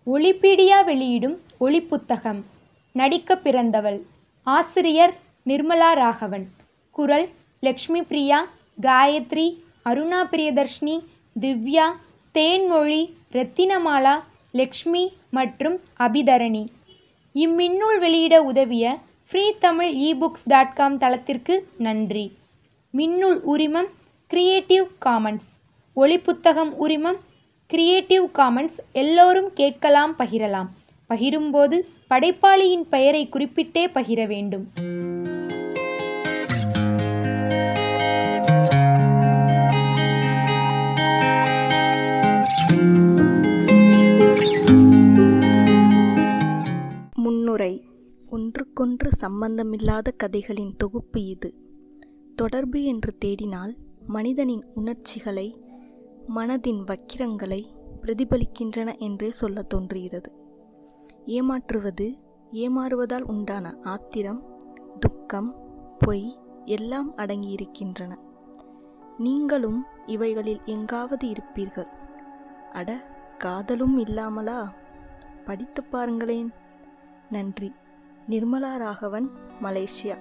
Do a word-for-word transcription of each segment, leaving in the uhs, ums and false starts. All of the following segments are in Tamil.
ஒலிபீடியா வெளியிடும் ஒலிப்புத்தகம். நடிக்க பிறந்தவள். ஆசிரியர் நிர்மலா ராகவன். குரல் லக்ஷ்மி பிரியா, காயத்ரி, அருணா பிரியதர்ஷினி, திவ்யா, தேன்மொழி, ரத்தினமாலா, லக்ஷ்மி மற்றும் அபிதரணி. இம்மின்னூல் வெளியிட உதவிய free Tamil ebooks dot com தளத்திற்கு நன்றி. மின்னூல் உரிமம் கிரியேட்டிவ் காமன்ஸ். ஒலிப்புத்தகம் உரிமம் கிரியேட்டிவ் காமன்ஸ். எல்லோரும் கேட்கலாம், பகிரலாம். பகிரும்போது படைப்பாளியின் பெயரை குறிப்பிட்டே பகிர வேண்டும். முன்னுரை. ஒன்றுக்கொன்று சம்பந்தமில்லாத கதைகளின் தொகுப்பு இது. தொடர்பு என்று தேடினால் மனிதனின் உணர்ச்சிகளை, மனதின் வக்கிரங்களை பிரதிபலிக்கின்றன என்றே சொல்ல தோன்றுகிறது. ஏமாற்றுவது, ஏமாறுவதால் உண்டான ஆத்திரம், துக்கம், பொய் எல்லாம் அடங்கியிருக்கின்றன. நீங்களும் இவைகளில் எங்காவது இருப்பீர்கள். அட, காதலும் இல்லாமலா? படித்து பாருங்களேன். நன்றி. நிர்மலா ராகவன், மலேசியா.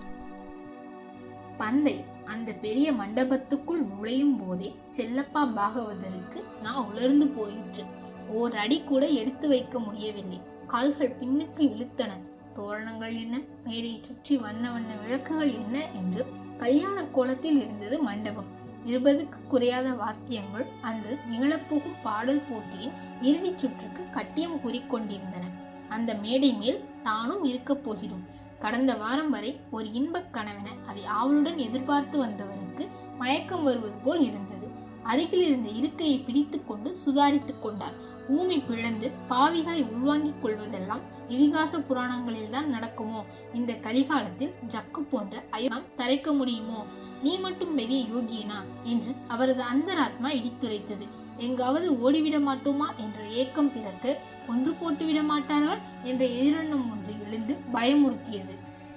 பந்தை அந்த பெரிய மண்டபத்துக்குள் நுழையும் போதே செல்லப்பா பாகவதருக்கு நான் உலர்ந்து போயிற்று. ஓர் அடி கூட எடுத்து வைக்க முடியவில்லை. கால்கள் பின்னுக்கு இழுத்தன. தோரணங்கள் என்ன, மேடையை சுற்றி வண்ண வண்ண விளக்குகள் என்ன என்று கல்யாண கோலத்தில் இருந்தது மண்டபம். இருபதுக்கு குறையாத வாத்தியங்கள் அன்று நிகழப்போகும் பாடல் போட்டியின் இறுதி சுற்றுக்கு கட்டியம் கூறிக்கொண்டிருந்தன. அந்த மேடை மேல் தானும் இருக்க போகிறோம். கடந்த வாரம் வரை ஒரு இன்பக் கனவென அதை ஆவலுடன் எதிர்பார்த்து வந்தவருக்கு மயக்கம் வருவது போல் இருந்தது. அருகில் இருந்த இருக்கையை பிடித்து கொண்டு சுதாரித்துக் கொண்டார். ஊமி பிளந்து பாவிகளை உள்வாங்கிக் கொள்வதெல்லாம் இதிகாச புராணங்களில்தான் நடக்குமோ? இந்த கலிகாலத்தில் ஜக்கு போன்ற அயோகம் தரைக்க முடியுமோ? நீ மட்டும் பெரிய யோகியனா என்று அவரது அந்தராத்மா இடித்துரைத்தது. எங்காவது ஓடிவிட மாட்டோமா என்ற ஏக்கம் பிறக்க, ஒன்று போட்டு விட மாட்டார்கள் என்ற எதிரெண்ணம் ஒன்று எழுந்து பயமுறுத்தியது.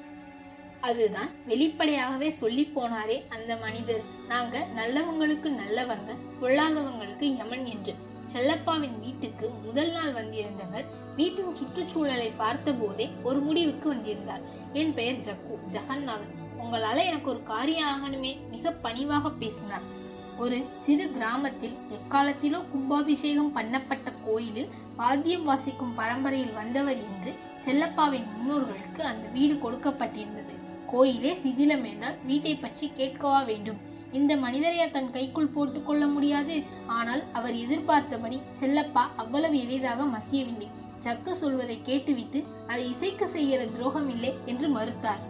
அதுதான் வெளிப்படையாகவே சொல்லி போனாரே அந்த மனிதர், நாங்க நல்லவங்களுக்கு நல்லவங்க, பொல்லாதவங்களுக்கு யமன் என்று. செல்லப்பாவின் வீட்டுக்கு முதல் நாள் வந்திருந்தவர் வீட்டின் சுற்றுச்சூழலை பார்த்த போதே ஒரு முடிவுக்கு வந்திருந்தார். என் பெயர் ஜக்கு, ஜெகநாதன். உங்களால எனக்கு ஒரு காரியம் ஆகணுமே. மிக பணிவாக பேசினார். ஒரு சிறு கிராமத்தில் எக்காலத்திலோ கும்பாபிஷேகம் பண்ணப்பட்ட கோயிலில் வாத்தியம் வாசிக்கும் பரம்பரையில் வந்தவர் என்று செல்லப்பாவின் முன்னோர்களுக்கு அந்த வீடு கொடுக்கப்பட்டிருந்தது. கோயிலே சிதிலம் என்றால் வீட்டை பற்றி கேட்கவா வேண்டும்? இந்த மனிதரையா தன் கைக்குள் போட்டுக் கொள்ள முடியாது? ஆனால் அவர் எதிர்பார்த்தபடி செல்லப்பா அவ்வளவு எளிதாக மசியவில்லை. ஜக்கு சொல்வதை கேட்டுவிட்டு அதை இசைக்கு செய்கிற துரோகம் இல்லை என்று மறுத்தார்.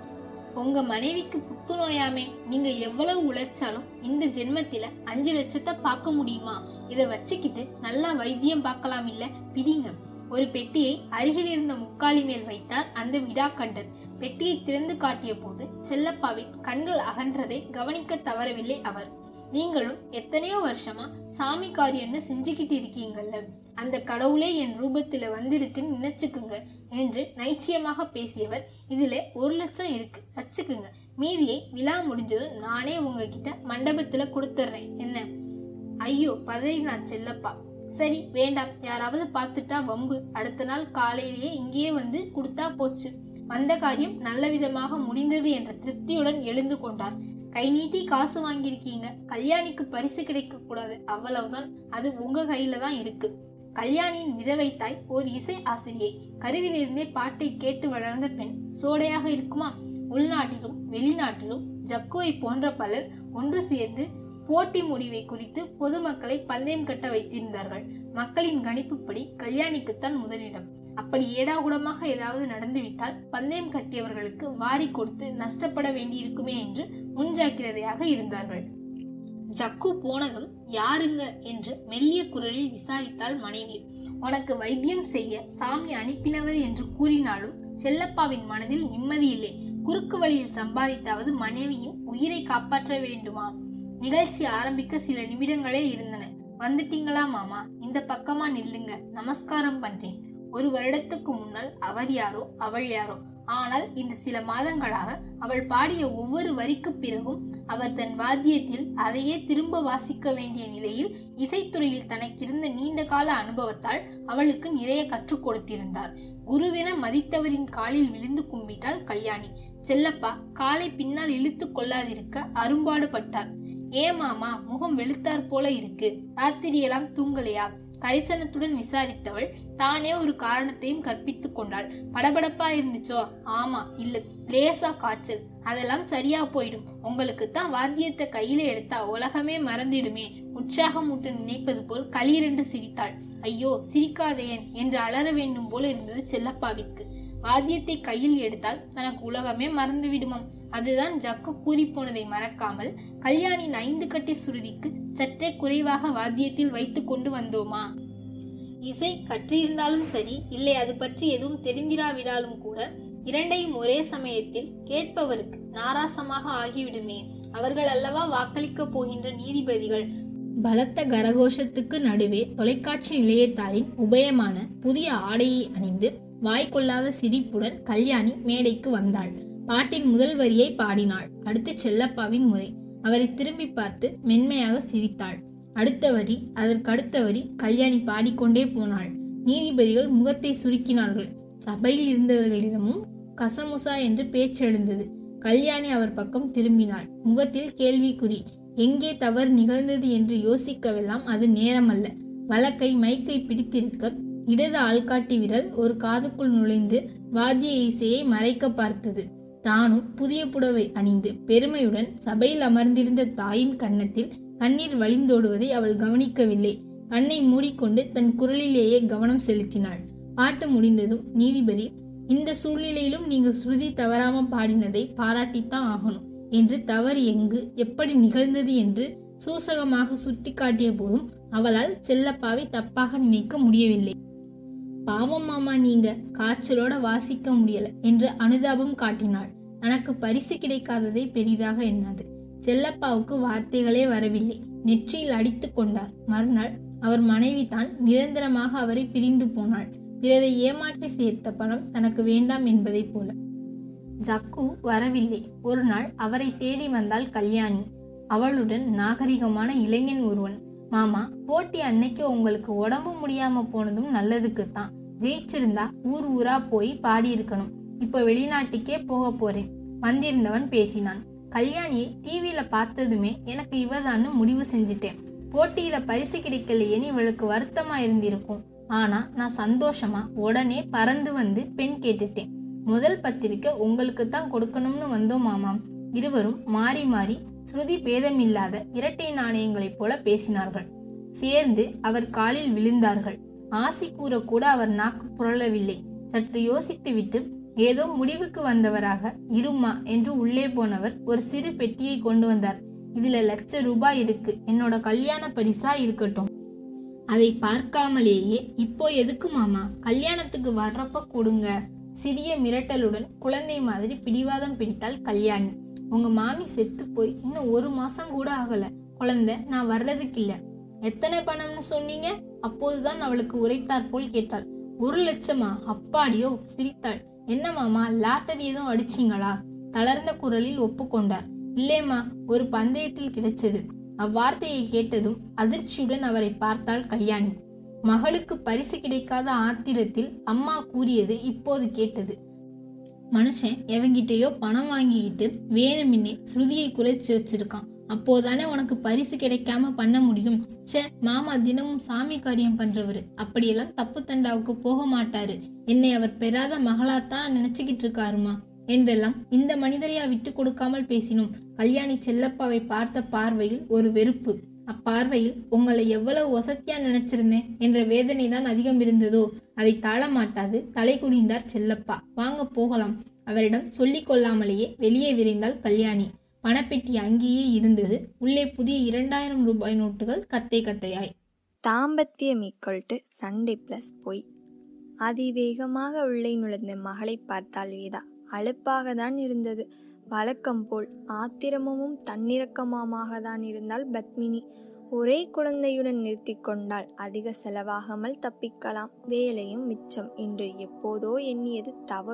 உங்க மனைவிக்கு புத்துநோயாமே, நீங்க எவ்வளவு உழைச்சாலும் இந்த ஜென்மத்தில அஞ்சு லட்சத்தை பார்க்க முடியுமா? இதை வச்சுக்கிட்டு நல்லா வைத்தியம் பார்க்கலாம் இல்ல, பிடிங்க. ஒரு பெட்டியை அருகில் இருந்த முக்காலி மேல் வைத்தார் அந்த விடாக்கண்டர். பெட்டியை திறந்து காட்டிய போது செல்லப்பாவின் கண்கள் அகன்றதை கவனிக்க தவறவில்லை அவர். நீங்களும் எத்தனையோ வருஷமா சாமி காரியம்னு செஞ்சுக்கிட்டு இருக்கீங்கல்ல, அந்த கடவுளே என் ரூபத்துல வந்திருக்குன்னு நினைச்சுக்குங்க என்று நைச்சியமாக பேசியவர், இதுல ஒரு லட்சம் இருக்கு வச்சுக்குங்க, மீதியை விழா முடிஞ்சதும் நானே உங்ககிட்ட மண்டபத்துல கொடுத்துட்றேன் என்ன? ஐயோ, பதறினார் செல்லப்பா. சரி, வேண்டாம், யாராவது பார்த்துட்டா வம்பு. அடுத்த நாள் காலையிலேயே இங்கேயே வந்து கொடுத்தா போச்சு. வந்த காரியம் நல்ல விதமாக முடிந்தது என்ற திருப்தியுடன் எழுந்து கொண்டார். கை நீட்டி காசு வாங்கியிருக்கீங்க, கல்யாணிக்கு பரிசு கிடைக்க கூடாது, அவ்வளவுதான். அது உங்க கையில தான் இருக்கு. கல்யாணியின் விதவை தாய் ஒரு இசை ஆசிரியை. கருவிலிருந்தே பாட்டை கேட்டு வளர்ந்த பெண் சோடையாக இருக்குமா? உள்நாட்டிலும் வெளிநாட்டிலும் ஜக்குவை போன்ற பலர் ஒன்று சேர்ந்து போட்டி முடிவை குறித்து பொதுமக்களை பந்தயம் கட்ட வைத்திருந்தார்கள். மக்களின் கணிப்புப்படி கல்யாணிக்குத்தான் முதலிடம். அப்படி ஏடாகுடமாக ஏதாவது நடந்துவிட்டால் பந்தயம் கட்டியவர்களுக்கு வாரி கொடுத்து நஷ்டப்பட வேண்டியிருக்குமே என்று முன்ஜாக்கிரதையாக இருந்தார்கள். ஜக்கு போனதும் யாருங்க என்று மெல்லிய குரலில் விசாரித்தாள் மனைவி. உனக்கு வைத்தியம் செய்ய சாமி அனுப்பினவர் என்று கூறினாலும் செல்லப்பாவின் மனதில் நிம்மதி இல்லை. குறுக்கு வழியில் சம்பாதித்தாவது மனைவியின் உயிரை காப்பாற்ற வேண்டுமா? நிகழ்ச்சி ஆரம்பிக்க சில நிமிடங்களே இருந்தன. வந்துட்டீங்களா மாமா? இந்த பக்கமா நில்லுங்க, நமஸ்காரம் பண்றேன். ஒரு வருடத்துக்கு முன்னால் அவர் யாரோ அவள் யாரோ ஆனால் இந்த சில மாதங்களாக அவள் பாடிய ஒவ்வொரு வரிக்கு பிறகும் அவர் தன் வாத்தியத்தில் அதையே திரும்ப வாசிக்க வேண்டிய நிலையில் இசைத்துறையில் தனக்கிருந்த நீண்ட கால அனுபவத்தால் அவளுக்கு நிறைய கற்றுக் கொடுத்திருந்தார். குருவென மதித்தவரின் காலில் விழுந்து கும்பிட்டாள் கல்யாணி. செல்லப்பா காலை பின்னால் இழுத்து கொள்ளாதிருக்க அரும்பாடுபட்டார். ஏ மாமா, முகம் வெளுத்தார் போல இருக்கு, ராத்திரியெல்லாம் தூங்கலையா? கரிசனத்துடன் விசாரித்தவள் தானே ஒரு காரணத்தையும் கற்பித்துக் கொண்டாள். படபடப்பா இருந்துச்சோ? ஆமா, இல்ல, லேசா காய்ச்சல், அதெல்லாம் சரியா போயிடும். உங்களுக்கு தான் வாத்தியத்தை கையில எடுத்தா உலகமே மறந்திடுமே. உற்சாகம் ஊட்ட நினைப்பது போல் களீரென்று சிரித்தாள். ஐயோ சிரிக்காதேன் என்று அலற வேண்டும் போல இருந்தது செல்லப்பாவிற்கு. வாத்தியத்தை கையில் எடுத்தால் தனக்கு உலகமே மறந்து விடுமாம். அதுதான் ஜக்கு கூறி போனதை மறக்காமல் கல்யாணின் ஐந்து கட்டி சுருதிக்கு சற்றே குறைவாக வாத்தியத்தில் வைத்து கொண்டு வந்தோமா. இசை கற்றிருந்தாலும் சரி, இல்லை அது பற்றி எதுவும் தெரிந்திராவிடாலும் கூட இரண்டையும் ஒரே சமயத்தில் கேட்பவருக்கு நாராசமாக ஆகிவிடுமே. அவர்கள் அல்லவா வாக்களிக்க போகின்ற நீதிபதிகள். பலத்த கரகோஷத்துக்கு நடுவே தொலைக்காட்சி நிலையத்தாரின் உபயமான புதிய ஆடையை அணிந்து வாய்க்கொள்ளாத சிரிப்புடன் கல்யாணி மேடைக்கு வந்தாள். பாட்டின் முதல் வரியை பாடினாள். அடுத்து செல்லப்பாவின் முறை. அவரை திரும்பி பார்த்து மென்மையாக சிரித்தாள். அடுத்த வரி, அதற்கு அடுத்த வரி கல்யாணி பாடிக்கொண்டே போனாள். நீதிபதிகள் முகத்தை சுருக்கினார்கள். சபையில் இருந்தவர்களிடமும் கசமுசா என்று பேச்செழுந்தது. கல்யாணி அவர் பக்கம் திரும்பினாள். முகத்தில் கேள்விக்குறி. எங்கே தவறு நிகழ்ந்தது என்று யோசிக்கவெல்லாம் அது நேரமல்ல. வலக்கை மைக்கை பிடித்திருக்க இடது ஆள்காட்டி விரல் ஒரு காதுக்குள் நுழைந்து வாத்திய இசையை மறைக்க பார்த்தது. தானும் புதிய புடவை அணிந்து பெருமையுடன் சபையில் அமர்ந்திருந்த தாயின் கன்னத்தில் கண்ணீர் வழிந்தோடுவதை அவள் கவனிக்கவில்லை. கண்ணை மூடிக்கொண்டு தன் குரலிலேயே கவனம் செலுத்தினாள். பாட்டு முடிந்ததும் நீதிபதி, இந்த சூழ்நிலையிலும் நீங்க ஸ்ருதி தவறாம பாடினதை பாராட்டித்தான் ஆகணும் என்று தவறு எங்கு எப்படி நிகழ்ந்தது என்று சூசகமாக சுட்டி காட்டிய போதும் அவளால் செல்லப்பாவை தப்பாக நினைக்க முடியவில்லை. பாவம் மாமா, நீங்க காய்ச்சலோட வாசிக்க முடியல என்று அனுதாபம் காட்டினாள். தனக்கு பரிசு கிடைக்காததை பெரிதாக எண்ணாது. செல்லப்பாவுக்கு வார்த்தைகளே வரவில்லை. நெற்றியில் அடித்து கொண்டார். மறுநாள் அவர் மனைவி தான் நிரந்தரமாக அவரை பிரிந்து போனாள். பிறரை ஏமாற்றி சேர்த்த பணம் தனக்கு வேண்டாம் என்பதை போல. ஜக்கு வரவில்லை. ஒரு நாள் அவரை தேடி வந்தாள் கல்யாணி. அவளுடன் நாகரிகமான இளைஞன் ஒருவன். மாமா, போட்டி அன்னைக்கு உங்களுக்கு உடம்பு முடியாம போனதும் நல்லதுக்குத்தான். ஜெயிச்சிருந்தா ஊர் ஊரா போய் பாடியிருக்கணும். இப்ப வெளிநாட்டுக்கே போக போறேன். வந்திருந்தவன் பேசினான். கல்யாணியை டிவியில பார்த்ததுமே எனக்கு இவதான்னு முடிவு செஞ்சிட்டேன். போட்டியில பரிசு கிடைக்கலையேன்னு இவளுக்கு வருத்தமா இருந்திருக்கும். ஆனா நான் சந்தோஷமா உடனே பறந்து வந்து பெண் கேட்டுட்டேன். முதல் பத்திரிக்கை உங்களுக்கு தான் கொடுக்கணும்னு வந்தோம் மாமாம். இருவரும் மாறி மாறி ஸ்ருதி பேதமில்லாத இரட்டை நாணயங்களைப் போல பேசினார்கள். சேர்ந்து அவர் காலில் விழுந்தார்கள். ஆசி கூற கூட அவர் நாக்கு புரளவில்லை. சற்று யோசித்துவிட்டு ஏதோ முடிவுக்கு வந்தவராக இருமா என்று உள்ளே போனவர் ஒரு சிறு பெட்டியை கொண்டு வந்தார். இதுல லட்ச ரூபாய் இருக்கு, என்னோட கல்யாண பரிசா இருக்கட்டும். அதை பார்க்காமலேயே இப்போ எதுக்கு மாமா, கல்யாணத்துக்கு வர்றப்ப கொடுங்க. சிறிய மிரட்டலுடன் குழந்தை மாதிரி பிடிவாதம் பிடித்தாள் கல்யாணி. உங்க மாமி செத்து போய் இன்னும் ஒரு மாசம் கூட ஆகல. குழந்தை நான் வர்றதுக்கு இல்ல. எத்தனை பணம்னு சொன்னீங்க? அப்போதுதான் அவளுக்கு உரைத்தார் போல் கேட்டாள். ஒரு லட்சமா? அப்பாடியோ, சிரித்தாள். என்ன மாமா, லாட்டரி எதுவும் அடிச்சிங்களா? தளர்ந்த குரலில் ஒப்புக்கொண்டார். இல்லேம்மா, ஒரு பந்தயத்தில் கிடைச்சது. அவ்வார்த்தையை கேட்டதும் அதிர்ச்சியுடன் அவரை பார்த்தாள் கல்யாணி. மகளுக்கு பரிசு கிடைக்காத ஆத்திரத்தில் அம்மா கூறியது இப்போது கேட்டது. மனுஷன் எவங்கிட்டயோ பணம் வாங்கிக்கிட்டு வேணுமின்னே ஸ்ருதியை குறைச்சி வச்சிருக்கான். அப்போதானே உனக்கு பரிசு கிடைக்காம பண்ண முடியும். சே, மாமா தினமும் சாமி காரியம் பண்றவரு, அப்படியெல்லாம் தப்பு தண்டாவுக்கு போக மாட்டாரு. என்னை அவர் பெறாத மகளாத்தான் நினைச்சுக்கிட்டு இருக்காருமா என்றெல்லாம் இந்த மனிதரையா விட்டு கொடுக்காமல் பேசினோம். கல்யாணி செல்லப்பாவை பார்த்த பார்வையில் ஒரு வெறுப்பு. அப்பார்வையில் உங்களை எவ்வளவு ஒசத்தியா நினைச்சிருந்தேன் என்ற வேதனை தான் அதிகம் இருந்ததோ. அதை தாழ மாட்டாது தலை குனிந்தார் செல்லப்பா. வாங்க போகலாம். அவரிடம் சொல்லிக் கொள்ளாமலேயே வெளியே விரைந்தாள் கல்யாணி. பணப்பெட்டி அங்கேயே இருந்தது. உள்ளே புதிய இரண்டாயிரம் ரூபாய் நோட்டுகள் கத்தை கத்தையாய். தாம்பத்தியம் ஈக்குவல் டு சண்டே பிளஸ் பொய். அதிவேகமாக உள்ளே நுழைந்த மகளை பார்த்தால் வேதா. அலுப்பாக தான் இருந்தது. வழக்கம் போல் ஆத்திரமும் தன்னிறக்கமாக தான் இருந்தால் பத்மினி. ஒரே குழந்தையுடன் நிறுத்தி கொண்டால் அதிக செலவாகாமல் தப்பிக்கலாம், வேலையும் மிச்சம் என்று எப்போதோ எண்ணியது தவறோ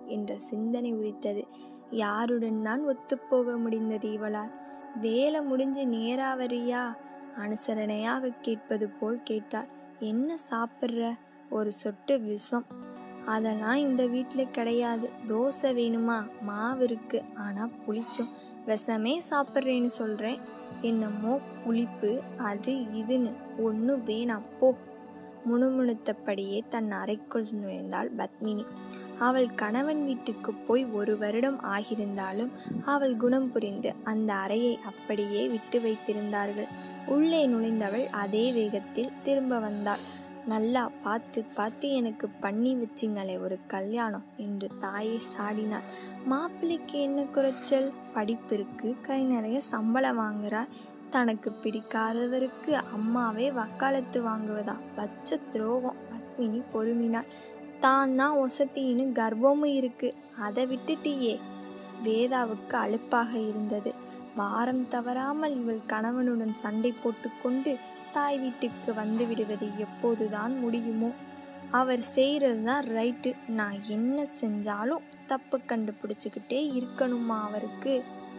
என்ற சிந்தனை உதித்தது. யாருடன் தான் ஒத்துப்போக முடிந்தது இவளால்? வேலை முடிஞ்சு நேராவரியா? அனுசரணையாக கேட்பது போல் கேட்டாள். என்ன சாப்பிட்ற? ஒரு சொட்டு விஷம். அதெல்லாம் இந்த வீட்டில் கிடையாது. தோசை வேணுமா? மாவு இருக்கு, ஆனால் புளிக்கும். விஷமே சாப்பிட்றேன்னு சொல்கிறேன். என்னமோ புளிப்பு அது இதுன்னு ஒன்றும் வேணாம் போ. முணுமுணுத்தபடியே தன் அறைக்குள் நுழைந்தாள் பத்மினி. அவள் கணவன் வீட்டுக்கு போய் ஒரு வருடம் ஆகியிருந்தாலும் அவள் குணம் புரிந்து அந்த அறையை அப்படியே விட்டு வைத்திருந்தார்கள். உள்ளே நுழைந்தவள் அதே வேகத்தில் திரும்ப வந்தாள். நல்லா பார்த்து பார்த்து எனக்கு பண்ணி வச்சிங்களே ஒரு கல்யாணம் என்று தாயை சாடினாள். மாப்பிள்ளைக்கு என்ன குறைச்சல்? படிப்பு இருக்கு, கை நிறைய சம்பளம் வாங்குறார். தனக்கு பிடிக்காதவருக்கு அம்மாவே வக்காலத்து வாங்குவதா? வச்ச துரோகம். பத்மினி பொறுமினாள். தான் தான் ஒசத்தின்னு கர்ப்பமும் இருக்கு, அதை விட்டுட்டியே. வேதாவுக்கு அலுப்பாக இருந்தது. வாரம் தவறாமல் இவள் கணவனுடன் சண்டை போட்டுக்கொண்டு தாய் வீட்டுக்கு வந்து விடுவது எப்போதுதான் முடியுமோ? அவர் செய்கிறது தான் ரைட்டு, நான் என்ன செஞ்சாலும் தப்பு கண்டுபிடிச்சிக்கிட்டே இருக்கணுமா அவருக்கு?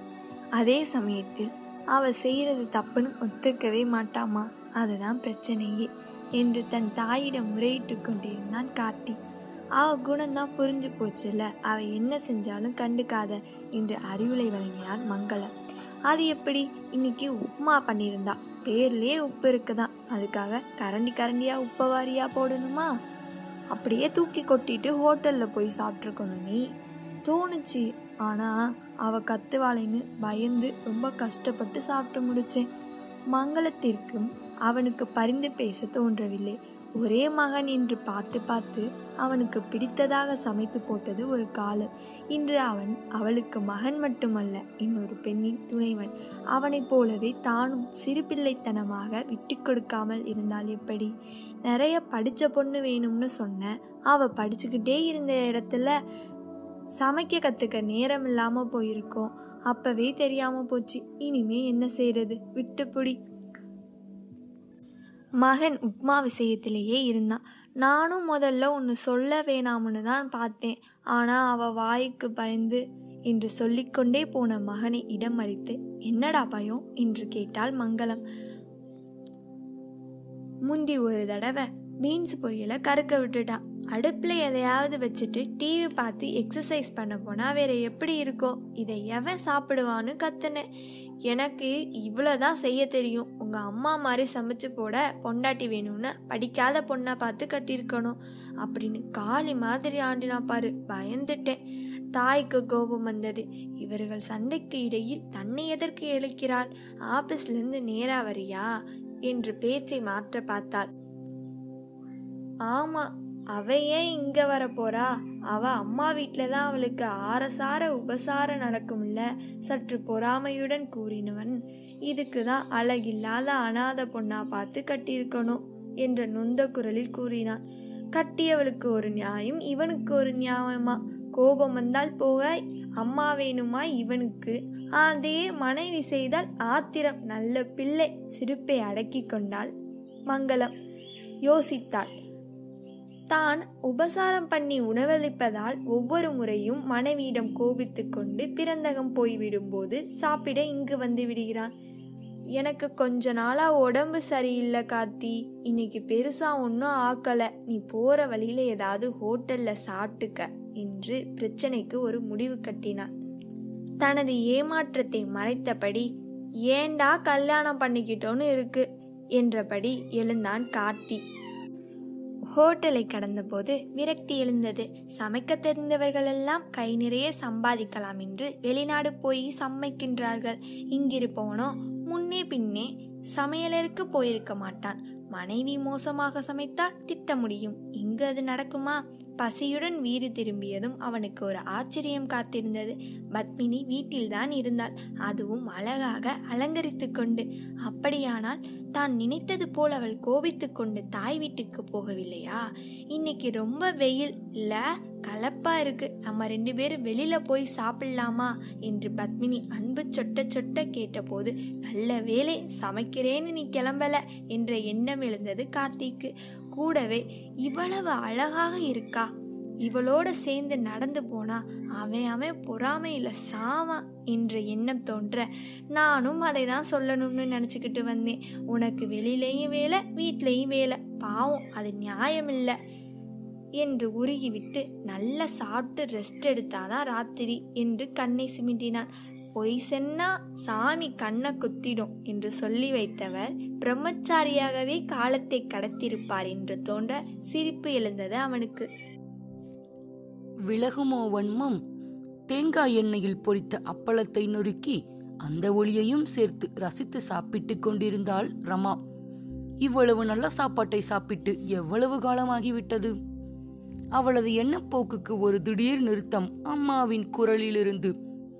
அதே சமயத்தில் அவள் செய்கிறது தப்புன்னு ஒத்துக்கவே மாட்டாமா? அதுதான் பிரச்சனையே என்று தன் தாயிடம் முறையிட்டு கொண்டிருந்தான் கார்த்தி. அவ குணம்தான் புரிஞ்சு போச்சுல்ல, அவ என்ன செஞ்சாலும் கண்டுக்காத என்று அறிவுரை வழங்கினான் மங்களம். அது எப்படி? இன்னைக்கு உப்புமா பண்ணியிருந்தா, பேர்லயே உப்பு இருக்குதான், அதுக்காக கரண்டி கரண்டியா உப்பவாரியா போடணுமா? அப்படியே தூக்கி கொட்டிட்டு ஹோட்டல்ல போய் சாப்பிட்ருக்கணும் நீ. தோணுச்சு, ஆனா அவ கத்துவாளைன்னு பயந்து ரொம்ப கஷ்டப்பட்டு சாப்பிட்டு முடிச்சேன். மங்களத்திற்கும் அவனுக்கு பரிந்து பேச தோன்றவில்லை. ஒரே மகன் என்று பார்த்து பார்த்து அவனுக்கு பிடித்ததாக சமைத்து போட்டது ஒரு காலம். இன்று அவன் அவளுக்கு மகன் மட்டுமல்ல, இன்னொரு பெண்ணின் துணைவன். அவனைப் போலவே தானும் சிறு பிள்ளைத்தனமாக விட்டு கொடுக்காமல் இருந்தால் எப்படி? நிறைய படிச்ச பொண்ணு வேணும்னு சொன்ன, அவ படிச்சுக்கிட்டே இருந்த இடத்துல சமைக்க கத்துக்க நேரம் இல்லாம போயிருக்கோம். அப்பவே தெரியாம போச்சு. இனிமே என்ன செய்யறது? விட்டுப்புடி. மகன் உப்மா விஷயத்திலேயே இருந்தான். நானும் முதல்ல ஒன்று சொல்ல வேணாம்னு தான் பார்த்தேன், ஆனா அவ வாய்க்கு பயந்து என்று சொல்லிக்கொண்டே போன மகனை இடம் மறித்து, என்னடா பயம் என்று கேட்டாள் மங்களம். முந்தி ஒரு தடவை பீன்ஸ் பொரியலை கருக்க விட்டுட்டா. அடுப்புல எதையாவது வச்சுட்டு டிவி பார்த்து எக்ஸசைஸ் பண்ண போனா வேற எப்படி இருக்கோ? இதை எவன் சாப்பிடுவான்னு கத்துனேன். எனக்கு இவ்வளோதான் செய்ய தெரியும். உங்க அம்மா மாதிரி சமைச்சு போட பொண்டாட்டி வேணும்னு படிக்காத பொண்ணா பார்த்து கட்டியிருக்கணும் அப்படின்னு காளி மாதிரி ஆண்டினா பாரு. பயந்துட்டேன். தாய்க்கு கோபம் வந்தது. இவர்கள் சண்டைக்கு இடையில் தன்னை எதற்கு இழைக்கிறாள்? ஆபீஸ்ல இருந்து நேரா வரியா என்று பேச்சை மாற்ற பார்த்தாள். ஆமா, அவ ஏன் இங்க வர போறா? அவ அம்மா வீட்டுல தான் அவளுக்கு ஆரசார உபசாரம் நடக்கும்ல, சற்று பொறாமையுடன் கூறினவன், இதுக்குதான் அழகில்லாத அனாத பொண்ணா பார்த்து கட்டியிருக்கணும் என்ற நொந்த குரலில் கூறினான். கட்டியவளுக்கு ஒரு நியாயம், இவனுக்கு ஒரு நியாயமா? கோபம் வந்தால் போக அம்மா வேணுமா இவனுக்கு? அதே மனைவி செய்தால் ஆத்திரம். நல்ல பிள்ளை. சிரிப்பை அடக்கி கொண்டாள் மங்களம். யோசித்தாள். தான் உபசாரம் பண்ணி உணவளிப்பதால் ஒவ்வொரு முறையும் மனைவியிடம் கோபித்து கொண்டு பிறந்தகம் போய்விடும்போது சாப்பிட இங்கு வந்து விடுகிறான். எனக்கு கொஞ்ச நாளா உடம்பு சரியில்லை கார்த்தி, இன்னைக்கு பெருசா ஒன்றும் ஆக்கலை, நீ போற வழியில ஏதாவது ஹோட்டல்ல சாப்பிட்டுக்க என்று பிரச்சனைக்கு ஒரு முடிவு கட்டினான். தனது ஏமாற்றத்தை மறைத்தபடி, ஏண்டா கல்யாணம் பண்ணிக்கிட்டோன்னு இருக்கு என்றபடி எழுந்தான் கார்த்தி. ஹோட்டலை கடந்தபோது விரக்தி எழுந்தது. சமைக்க தெரிந்தவர்களெல்லாம் கை நிறைய சம்பாதிக்கலாம் என்று வெளிநாடு போய் சமைக்கின்றார்கள். இங்கிருப்பவனோ முன்னே பின்னே சமையலருக்கு போயிருக்க மாட்டான். மனைவி மோசமாக சமைத்தால் திட்ட முடியும். இங்கு அது நடக்குமா? பசியுடன் வீடு திரும்பியதும் அவனுக்கு ஒரு ஆச்சரியம் காத்திருந்தது. பத்மினி வீட்டில்தான் இருந்தாள், அதுவும் அழகாக அலங்கரித்து கொண்டு. அப்படியானால் தான் நினைத்தது போல் அவள் கோபித்து கொண்டு தாய் வீட்டுக்கு போகவில்லையா? இன்னைக்கு ரொம்ப வெயில் இல்ல, கலப்பா இருக்கு, நம்ம ரெண்டு பேரும் வெளியில போய் சாப்பிடலாமா என்று பத்மினி அன்பு சொட்ட சொட்ட கேட்டபோது, நல்ல வேலை சமைக்கிறேன்னு நீ கிளம்பல என்ற எண்ணம் எழுந்தது கார்த்திக்கு. கூடவே இவ்வளவு அழகாக இருக்கா இவளோட சேர்ந்து நடந்து போனா அவன் அவன் பொறாமையில சாவான் என்ற எண்ணம் தோன்ற நானும் அதை தான் சொல்லணும்னு நினச்சிக்கிட்டு வந்தேன். உனக்கு வெளியிலையும் வேலை, வீட்லேயும் வேலை, பாவம் அது நியாயமில்லை என்று உருகிவிட்டு நல்லா சாப்பிட்டு ரெஸ்ட் எடுத்தாதான் ராத்திரி என்று கண்ணை சிமிட்டினான். பொய் சென்னா சாமி கண்ணை குத்திடும் என்று சொல்லி வைத்தவர் பிரம்மச்சாரியாகவே காலத்தை கடத்திருப்பார் என்று தோன்ற சிரிப்பு எழுந்தது அவனுக்கு. விலகுமோ வன்மம். தேங்காய் எண்ணெயில் பொரித்த அப்பளத்தை நொறுக்கி அந்த ஒளியையும் சேர்த்து ரசித்து சாப்பிட்டு கொண்டிருந்தாள் ரமா. இவ்வளவு நல்ல சாப்பாட்டை சாப்பிட்டு எவ்வளவு காலமாகிவிட்டது? அவளது எண்ணப்போக்குக்கு ஒரு திடீர் நிறுத்தம் அம்மாவின் குரலிலிருந்து.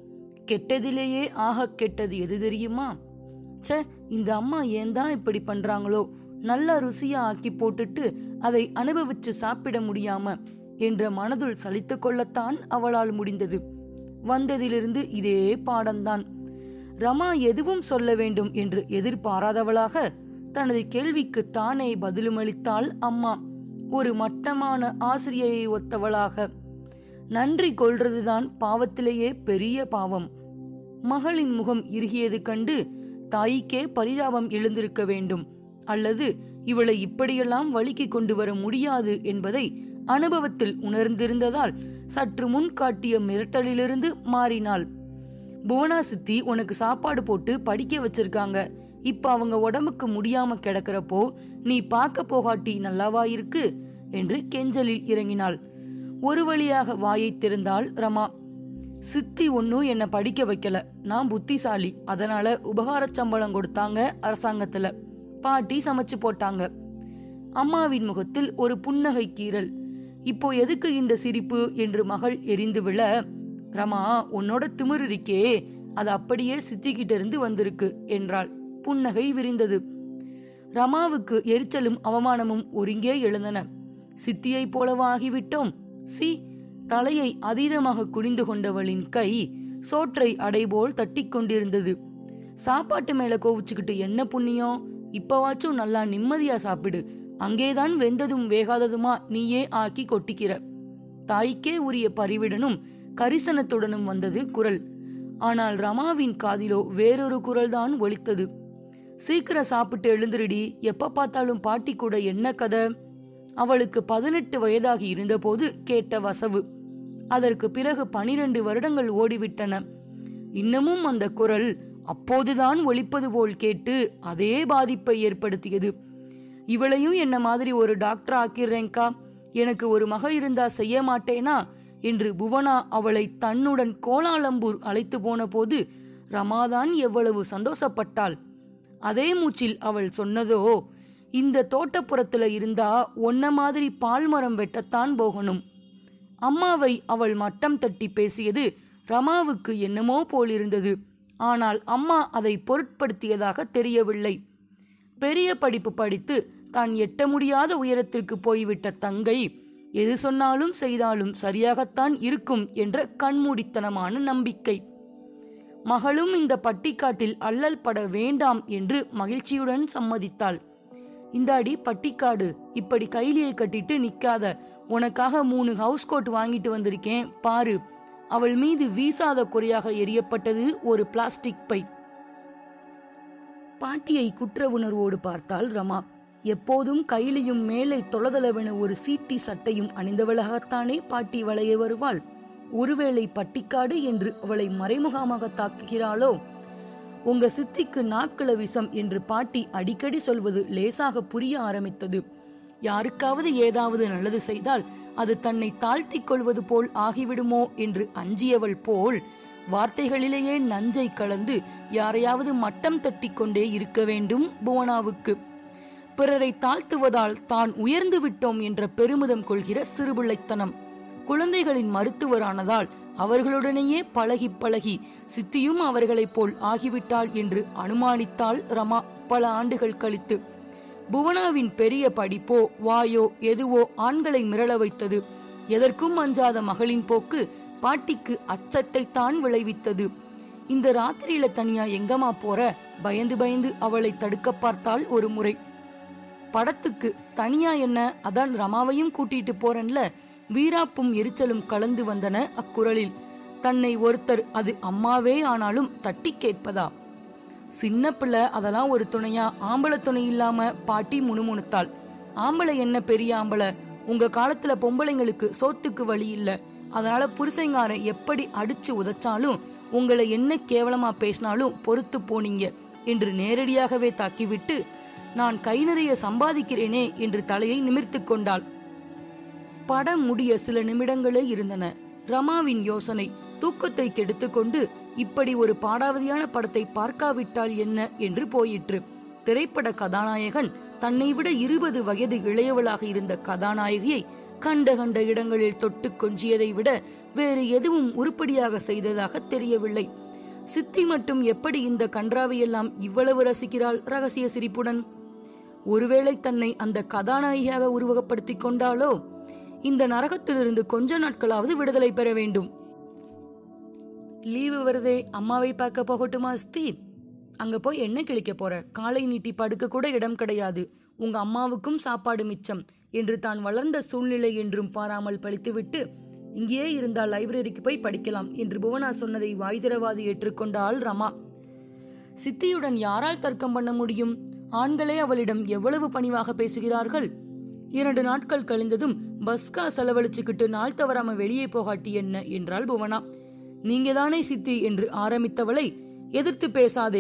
கெட்டதிலேயே ஆக கெட்டது எது தெரியுமா? சே, இந்த அம்மா ஏன் தான் இப்படி பண்றாங்களோ, நல்ல ருசியா ஆக்கி போட்டுட்டு அதை அனுபவிச்சு சாப்பிட முடியாம என்ற மனதுள் சலித்து கொள்ளத்தான் அவளால் முடிந்தது. வந்ததிலிருந்து இதே பாடம்தான். ரமா எதுவும் சொல்ல வேண்டும் என்று எதிர்பாராதவளாக தனது கேள்விக்கு தானே பதிலுமளித்தாள் அம்மா, ஒரு மட்டமான ஆசிரியையை ஒத்தவளாக. நன்றி கொள்றதுதான் பாவத்திலேயே பெரிய பாவம். மகளின் முகம் இறுகியது கண்டு தாய்க்கே பரிதாபம் எழுந்திருக்க வேண்டும், அல்லது இவளை இப்படியெல்லாம் வலிக்கு கொண்டு வர முடியாது என்பதை அனுபவத்தில் உணர்ந்திருந்ததால் சற்று முன் காட்டிய மிரட்டலிலிருந்து மாறினாள். புவனா சித்தி உனக்கு சாப்பாடு போட்டு படிக்க வச்சிருக்காங்க, இப்ப அவங்க உடம்புக்கு முடியாம கிடக்கிறப்போ நீ பார்க்க போகாட்டி நல்லாவா இருக்கு என்று கெஞ்சலில் இறங்கினாள். ஒரு வழியாக வாயை திறந்தாள் ரமா. சித்தி ஒன்னும் என்ன படிக்க வைக்கல, நான் புத்திசாலி, அதனால உபகார சம்பளம் கொடுத்தாங்க அரசாங்கத்துல, பாட்டி சமைச்சு போட்டாங்க. அம்மாவின் முகத்தில் ஒரு புன்னகை கீறல். இப்போ எதுக்கு இந்த சிரிப்பு என்று மகள் எரிந்து விழ, ரமா உன்னோட திமிரு இருக்கே அது அப்படியே சித்திக்கிட்ட இருந்து வந்திருக்கு என்றாள். புன்னகை விரிந்தது. ரமாவுக்கு எரிச்சலும் அவமானமும் ஒருங்கே எழுந்தன. சித்தியை போலவா ஆகிவிட்டோம்? சி. தலையை அதீதமாக குனிந்து கொண்டவளின் கை சோற்றை அடைபோல் தட்டி கொண்டிருந்தது. சாப்பாட்டு மேல கோவிச்சுக்கிட்டு என்ன புண்ணியம்? இப்பவாச்சும் நல்லா நிம்மதியா சாப்பிடு, அங்கேதான் வெந்ததும் வேகாததுமா நீயே ஆக்கி கொட்டிக்கிற. தாய்க்கே உரிய பரிவிடனும் கரிசனத்துடனும் வந்தது குரல். ஆனால் ரமாவின் காதிலோ வேறொரு குரல் தான் ஒலித்தது. சீக்கிரம் சாப்பிட்டு எழுந்திருடி, எப்ப பார்த்தாலும் பாட்டி கூட என்ன கதை? அவளுக்கு பதினெட்டு வயதாகி இருந்த போது கேட்ட வசவு. அதற்கு பிறகு பனிரெண்டு வருடங்கள் ஓடிவிட்டன. இன்னமும் அந்த குரல் அப்போதுதான் ஒலிப்பது போல் கேட்டு அதே பாதிப்பை ஏற்படுத்தியது. இவளையும் என்ன மாதிரி ஒரு டாக்டர் ஆக்கிறேங்கா, எனக்கு ஒரு மக இருந்தா செய்ய மாட்டேனா என்று புவனா அவளை தன்னுடன் கோலாலம்பூர் அழைத்து போன போது ரமாதான் எவ்வளவு சந்தோஷப்பட்டாள். அதே மூச்சில் அவள் சொன்னதோ, இந்த தோட்டப்புறத்துல இருந்தா ஒன்ன மாதிரி பால்மரம் வெட்டத்தான் போகணும். அம்மாவை அவள் மட்டம் தட்டி பேசியது ரமாவுக்கு என்னமோ போலிருந்தது. ஆனால் அம்மா அதை பொருட்படுத்தியதாக தெரியவில்லை. பெரிய படிப்பு படித்து தான் எட்ட முடியாத உயரத்திற்கு போய்விட்ட தங்கை எது சொன்னாலும் செய்தாலும் சரியாகத்தான் இருக்கும் என்ற கண்மூடித்தனமான நம்பிக்கை. மகளும் இந்த பட்டிக்காட்டில் அல்லல் பட வேண்டாம் என்று மகிழ்ச்சியுடன் சம்மதித்தாள். இந்தாடி பட்டிக்காடு, இப்படி கைலியை கட்டிட்டு நிக்காத, உனக்காக மூணு ஹவுஸ் கோட் வாங்கிட்டு வந்திருக்கேன் பாரு. அவள் மீது வீசாத குறையாக எரியப்பட்டது ஒரு பிளாஸ்டிக் பை. பாட்டியை குற்ற உணர்வோடு பார்த்தாள் ரமா. எப்போதும் கையிலையும் மேலே தொளதளவென ஒரு சீட்டி சட்டையும் அணிந்தவளாகத்தானே பாட்டி வளைய வருவாள். ஒருவேளை பட்டிக்காடு என்று அவளை மறைமுகமாக தாக்குகிறாளோ? உங்க சித்திக்கு நாட்கள விஷம் என்று பாட்டி அடிக்கடி சொல்வது லேசாக புரிய ஆரம்பித்தது. யாருக்காவது ஏதாவது நல்லது செய்தால் அது தன்னை தாழ்த்திக் கொள்வது போல் ஆகிவிடுமோ என்று அஞ்சியவள் போல் வார்த்தைகளிலேயே நஞ்சை கலந்து யாரையாவது மட்டம் தட்டி கொண்டே இருக்க வேண்டும் புவனாவுக்கு. பிறரை தாழ்த்துவதால் தான் உயர்ந்து விட்டோம் என்ற பெருமிதம் கொள்கிற சிறுபிள்ளைத்தனம். குழந்தைகளின் மருத்துவரானதால் அவர்களுடனேயே பழகி பழகி சித்தியும் அவர்களைப் போல் ஆகிவிட்டாள் என்று அனுமானித்தாள் ரமா பல ஆண்டுகள் கழித்து. புவனாவின் பெரிய படிப்போ வாயோ எதுவோ ஆண்களை மிரள வைத்தது. எதற்கும் அஞ்சாத மகளின் போக்கு பாட்டிக்கு அச்சத்தை தான் விளைவித்தது. இந்த ராத்திரியில தனியா எங்கம்மா போற? பயந்து பயந்து அவளை தடுக்க பார்த்தாள் ஒரு முறை. படத்துக்கு. தனியா என்ன, அதான் ரமாவையும் கூட்டிட்டு போறேன்ல, வீராப்பும் எரிச்சலும் கலந்து வந்தன அக்குரலில். தன்னை ஒருத்தர், அது அம்மாவே ஆனாலும் தட்டி கேட்பதா? சின்ன பிள்ளை, அதெல்லாம் ஒரு துணையா? ஆம்பளை துணை இல்லாம பாட்டி முணுமுணுத்தாள். ஆம்பளை என்ன பெரிய ஆம்பளை? உங்க காலத்துல பொம்பளைங்களுக்கு சோத்துக்கு வழி இல்ல, அதனால புருஷங்காரன் எப்படி அடிச்சு உதைச்சாலும் உங்களை என்ன கேவலமா பேசினாலும் பொறுத்து போனீங்க என்று நேரடியாகவே தாக்கிவிட்டு, நான் கை நிறைய சம்பாதிக்கிறேனே என்று தலையை நிமிர்த்து கொண்டாள். படம் முடிய சில நிமிடங்களே இருந்தன. ரமாவின் யோசனை தூக்கத்தை கெடுத்து கொண்டு இப்படி ஒரு பாடாவதியான படத்தை பார்க்காவிட்டால் என்ன என்று போயிற்று. திரைப்பட கதாநாயகன் தன்னை விட இருபது வயது இளையவளாக இருந்த கதாநாயகியை கண்ட கண்ட இடங்களில் தொட்டு கொஞ்சியதை விட வேறு எதுவும் உருப்படியாக செய்ததாக தெரியவில்லை. சித்தி மட்டும் எப்படி இந்த கன்றாவையெல்லாம் இவ்வளவு ரசிக்கிறாள் ரகசிய சிரிப்புடன்? ஒருவேளை தன்னை அந்த கதாநாயகியாக உருவகப்படுத்திக் கொண்டாலோ? இந்த நரகத்திலிருந்து கொஞ்ச நாட்களாவது விடுதலை பெற வேண்டும். லீவு வருதே, அம்மாவை பார்க்க போகட்டுமா சித்தி? அங்க போய் என்ன கிழிக்க போற? காலை நீட்டி படுக்க கூட இடம் கிடையாது. உங்க அம்மாவுக்கும் சாப்பாடு மிச்சம் என்று தான் வளர்ந்த சூழ்நிலை என்றும் பாராமல் பழித்துவிட்டு, இங்கேயே இருந்தால் லைப்ரரிக்கு போய் படிக்கலாம் என்று புவனா சொன்னதை வாய் திறவாது ஏற்றுக்கொண்டாள் ரமா. சித்தியுடன் யாரால் தர்க்கம் பண்ண முடியும்? ஆண்களே அவளிடம் எவ்வளவு பணிவாக பேசுகிறார்கள். இரண்டு நாட்கள் கழிந்ததும் பஸ்கா செலவழிச்சுக்கிட்டு நாள் தவறாம வெளியே போகாட்டி என்ன என்றாள் புவனா. நீங்க தானே சித்தி என்று ஆரம்பித்தவளை எதிர்த்து பேசாதே.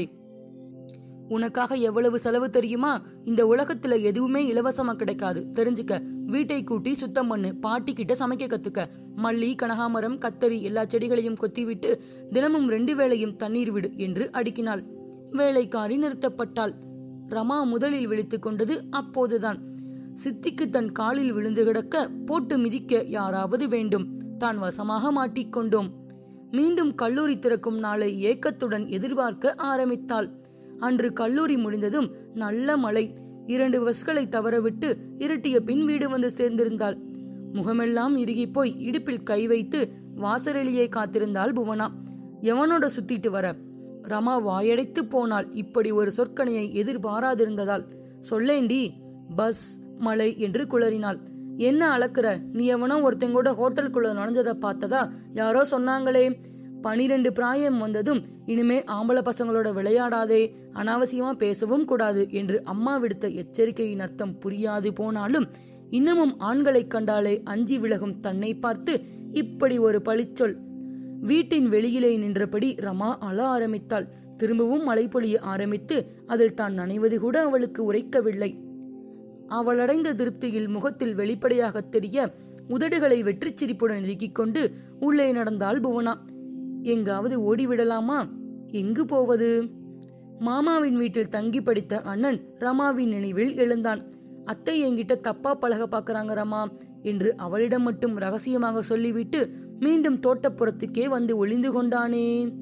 உனக்காக எவ்வளவு செலவு தெரியுமா? இந்த உலகத்துல எதுவுமே இலவசமா கிடைக்காது, தெரிஞ்சுக்க. வீட்டை கூட்டி சுத்தம் பண்ணு, பாட்டி கிட்ட சமைக்க கத்துக்க. மல்லி, கனகாமரம், கத்தரி எல்லா செடிகளையும் கொத்திவிட்டு தினமும் ரெண்டு வேளையும் தண்ணீர் விடு என்று அடுக்கினாள். வேலைக்காரி நிறுத்தப்பட்டாள். ரமா முதலில் விழித்துக் கொண்டது அப்போதுதான். சித்திக்கு தன் காலில் விழுந்து கிடக்க போட்டு மிதிக்க யாராவது வேண்டும். தான் வசமாக மாட்டிக்கொண்டோம். மீண்டும் கல்லூரி திறக்கும் நாளை ஏக்கத்துடன் எதிர்பார்க்க ஆரம்பித்தாள். அன்று கல்லூரி முடிந்ததும் நல்ல மழை. இரண்டு பஸ்களை தவறவிட்டு இருட்டிய பின் வீடு வந்து சேர்ந்திருந்தாள். முகமெல்லாம் இறுகி போய் இடுப்பில் கை வைத்து வாசலிலேயே காத்திருந்தாள் புவனா. எவனோட சுத்திட்டு வர? ரமா வாயடைத்து போனாள். இப்படி ஒரு சொற்கணையை எதிர்பாராதிருந்ததால். சொல்லேண்டி. பஸ், மழை என்று குளறினாள். என்ன அளக்குற? நீ எவனோ ஒருத்தங்கூட ஹோட்டலுக்குள்ள நுழைஞ்சதை பார்த்ததா யாரோ சொன்னாங்களே. பனிரெண்டு பிராயம் வந்ததும் இனிமே ஆம்பளை பசங்களோட விளையாடாதே, அனாவசியமா பேசவும் கூடாது என்று அம்மா விடுத்த எச்சரிக்கையின் அர்த்தம் புரியாது போனாலும் இன்னமும் ஆண்களை கண்டாலே அஞ்சி விலகும் தன்னை பார்த்து இப்படி ஒரு பழிச்சொல். வீட்டின் வெளியிலே நின்றபடி ரமா அழ ஆரம்பித்தாள். திரும்பவும் மழை பொழிய ஆரம்பித்து அதில் தான் நனைவது கூட அவளுக்கு உரைக்கவில்லை. அவள் அடைந்த திருப்தியில் முகத்தில் வெளிப்படையாக தெரிய உதடுகளை வெற்றி சிரிப்புடன் இறுக்கிக் கொண்டு உள்ளே நடந்தாள் புவனா. எங்காவது ஓடிவிடலாமா? எங்கு போவது? மாமாவின் வீட்டில் தங்கி படித்த அண்ணன் ரமாவின் நினைவில் எழுந்தான். அத்தை என்கிட்ட தப்பா பழக பாக்குறாங்க ரமா என்று அவளிடம் மட்டும் ரகசியமாக சொல்லிவிட்டு மீண்டும் தோட்டப்புறத்துக்கே வந்து ஒளிந்து கொண்டானே.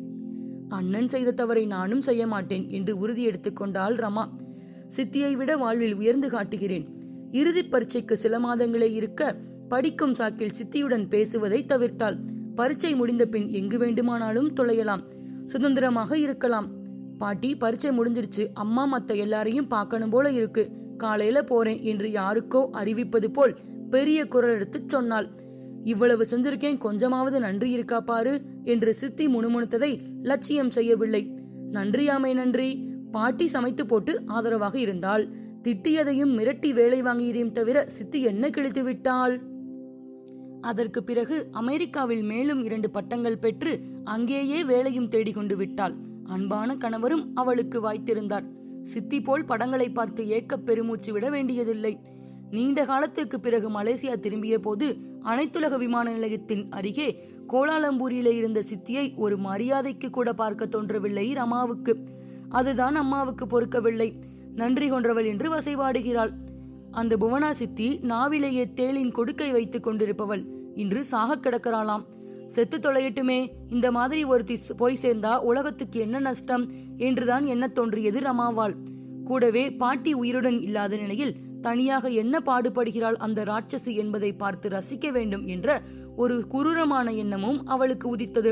அண்ணன் செய்த தவறை நானும் செய்ய மாட்டேன் என்று உறுதி எடுத்துக் கொண்டாள் ரமா. சித்தியை விட வாழ்வில் உயர்ந்து காட்டுகிறேன். இறுதி பரீட்சைக்கு சில மாதங்களே இருக்க படிக்கும் சாக்கில் சித்தியுடன் பேசுவதை தவிர்த்தாள். பரீட்சை முடிந்த பின் எங்கு வேண்டுமானாலும் தொலையலாம், சுதந்திரமாக இருக்கலாம். பாட்டி, பரீட்சை முடிஞ்சிருச்சு, அம்மா மத்த எல்லாரையும் பார்க்கணும் போல இருக்கு, காலையில போறேன் என்று யாருக்கோ அறிவிப்பது போல் பெரிய குரல் எடுத்து சொன்னாள். இவ்வளவு செஞ்சிருக்கேன், கொஞ்சமாவது நன்றி இருக்கா பாரு என்று சித்தி முணுமுணுத்ததை லட்சியம் செய்யவில்லை. நன்றியாமை நன்றி. பாட்டி சமைத்து போட்டு ஆதரவாக இருந்தாள். திட்டியதையும் மிரட்டி வேலை வாங்கியதையும் தவிர சித்தி என்ன கிழித்து விட்டாள்? அதற்கு பிறகு அமெரிக்காவில் மேலும் இரண்டு பட்டங்கள் பெற்று அங்கேயே வேலையும் தேடிக்கொண்டு விட்டாள். அன்பான கணவரும் அவளுக்கு வாய்த்திருந்தார். சித்தி போல் படங்களை பார்த்து ஏக்க பெருமூச்சு விட வேண்டியதில்லை. நீண்ட காலத்திற்கு பிறகு மலேசியா திரும்பிய போது அனைத்துலக விமான நிலையத்தின் அருகே கோலாலம்பூரிலே இருந்த சித்தியை ஒரு மரியாதைக்கு கூட பார்க்க தோன்றவில்லை ரமாவுக்கு. அதுதான் அம்மாவுக்கு பொறுக்கவில்லை. நன்றி கொன்றவள் என்று வசைபாடுகிறாள். அந்த புவனா சித்தி நாவிலேயே தேளின் கொடுக்கை வைத்துக் கொண்டிருப்பவள் இன்று சாக கிடக்கிறாளாம். செத்து தொலையட்டுமே, இந்த மாதிரி ஒருத்தி போய் சேர்ந்தா உலகத்துக்கு என்ன நஷ்டம் என்றுதான் என்ன தோன்றியது ரமாவாள். கூடவே பாட்டி உயிருடன் இல்லாத நிலையில் தனியாக என்ன பாடுபடுகிறாள் அந்த ராட்சசி என்பதை பார்த்து ரசிக்க வேண்டும் என்ற ஒரு குரூரமான எண்ணமும் அவளுக்கு உதித்தது.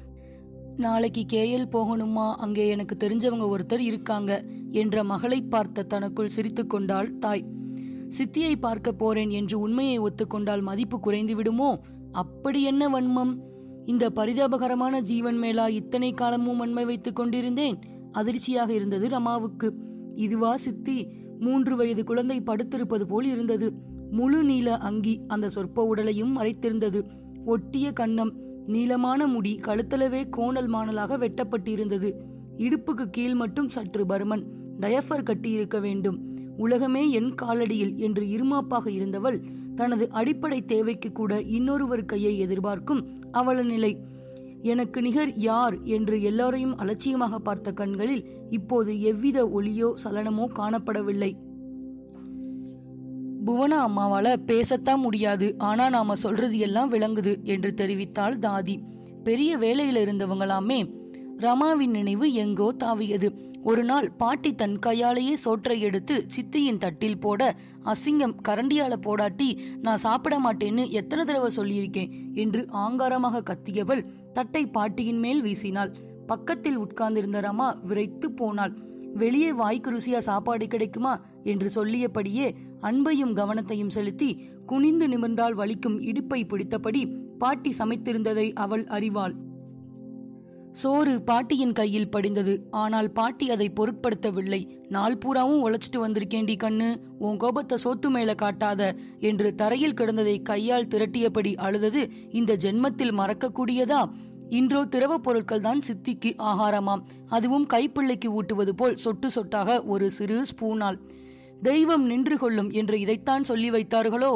நாளைக்கு கேஎல் போகணுமா, அங்கே எனக்கு தெரிஞ்சவங்க ஒருத்தர் இருக்காங்க என்ற மகளை பார்த்த தனக்குள் சிரித்து கொண்டாள் தாய். சித்தியை பார்க்க போறேன் என்று உண்மையை ஒத்துக்கொண்டால் மதிப்பு குறைந்து விடுமோ? அப்படி என்ன வன்மம்? இந்த பரிதாபகரமான ஜீவன் மேலா இத்தனை காலமும் வன்மை வைத்துக் கொண்டிருந்தேன்? அதிர்ச்சியாக இருந்தது ரமாவுக்கு. இதுவா சித்தி? மூன்று வயது குழந்தை படுத்திருப்பது போல் இருந்தது. முழு நீல அங்கி அந்த சொற்ப உடலையும் மறைத்திருந்தது. ஒட்டிய கன்னம், நீளமான முடி கழுத்தளவே கோணல் மாணலாக வெட்டப்பட்டு இருந்தது. இடுப்புக்கு கீழ் மட்டும் சற்று பருமன், டயஃபர் கட்டி இருக்க வேண்டும். உலகமே என் காலடியில் என்று இருமாப்பாக இருந்தவள் தனது அடிப்படை தேவைக்கு கூட இன்னொருவர் கையை எதிர்பார்க்கும் அவள நிலை. எனக்கு நிகர் யார் என்று எல்லாரையும் அலட்சியமாக பார்த்த கண்களில் இப்போது எவ்வித ஒளியோ சலனமோ காணப்படவில்லை. புவனா அம்மாவால பேசத்தான் முடியாது, ஆனா நாம சொல்றது எல்லாம் விளங்குது என்று தெரிவித்தாள் தாதி. பெரிய வேலையில இருந்தவங்களாமே. ரமாவின் நினைவு எங்கோ தாவியது. ஒரு நாள் பாட்டி தன் கையாலேயே சோற்றை எடுத்து சித்தியின் தட்டில் போட, அசிங்கம், கரண்டியால போடாட்டி நான் சாப்பிட மாட்டேன்னு எத்தனை தடவை சொல்லியிருக்கேன் என்று ஆங்காரமாக கத்தியவள் தட்டை பாட்டியின் மேல் வீசினாள். பக்கத்தில் உட்கார்ந்திருந்த ரமா விரைத்து போனாள். வெளியே வாய்க்கு ருசியா சாப்பாடு கிடைக்குமா என்று சொல்லியபடியே அன்பையும் கவனத்தையும் செலுத்தி குனிந்து நிமிர்ந்தால் வலிக்கும் இடுப்பை பிடித்தபடி பாட்டி சமைத்திருந்ததை அவள் அறிவாள். சோறு பாட்டியின் கையில் படிந்தது. ஆனால் பாட்டி அதை பொருட்படுத்தவில்லை. நாள் பூராவும் உழைச்சிட்டு வந்திருக்கேண்டி கண்ணு, உன் கோபத்தை சோத்து மேல காட்டாத என்று தரையில் கிடந்ததை கையால் திரட்டியபடி அழுதது இந்த ஜென்மத்தில் மறக்கக்கூடியதா? இன்றோ திரவ பொருட்கள் தான் சித்திக்கு ஆகாரமாம். அதுவும் கைப்பிள்ளைக்கு ஊட்டுவது போல் சொட்டு சொட்டாக ஒரு சிறு ஸ்பூனால். தெய்வம் நின்று கொள்ளும் என்று இதைத்தான் சொல்லி வைத்தார்களோ?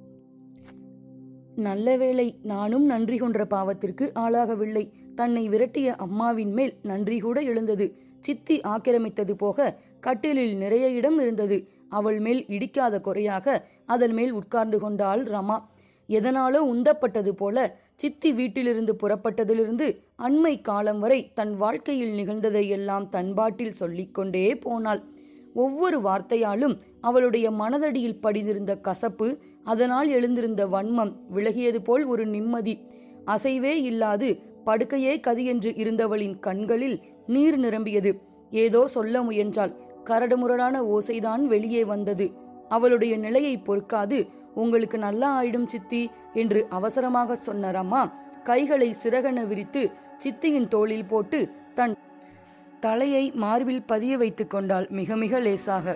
நல்ல வேளை நானும் நன்றி கொன்ற பாவத்திற்கு ஆளாகவில்லை. தன்னை விரட்டிய அம்மாவின் மேல் நன்றி கூட எழுந்தது. சித்தி ஆக்கிரமித்தது போக கட்டிலில் நிறைய இடம் இருந்தது. அவள் மேல் இடிக்காத குறையாக அதன் மேல் உட்கார்ந்து கொண்டாள் ரமா. எதனாலோ உந்தப்பட்டது போல சித்தி வீட்டிலிருந்து புறப்பட்டதிலிருந்து அண்மை காலம் வரை தன் வாழ்க்கையில் நிகழ்ந்ததையெல்லாம் தன்பாட்டில் சொல்லிக்கொண்டே போனாள். ஒவ்வொரு வார்த்தையாலும் அவளுடைய மனதடியில் படிந்திருந்த கசப்பு, அதனால் எழுந்திருந்த வன்மம் விலகியது போல் ஒரு நிம்மதி. அசைவே இல்லாது படுக்கையே கதியென்று இருந்தவளின் கண்களில் நீர் நிரம்பியது. ஏதோ சொல்ல முயன்றாள். கரடுமுரடான ஓசைதான் வெளியே வந்தது. அவளுடைய நிலையை பொறுக்காது, உங்களுக்கு நல்லா ஆயிடும் சித்தி என்று அவசரமாக சொன்ன ரமா கைகளை சிறகென விரித்து சித்தியின் தோளில் போட்டு தன் தலையை மார்பில் பதிய வைத்துக் கொண்டாள் மிக மிக லேசாக.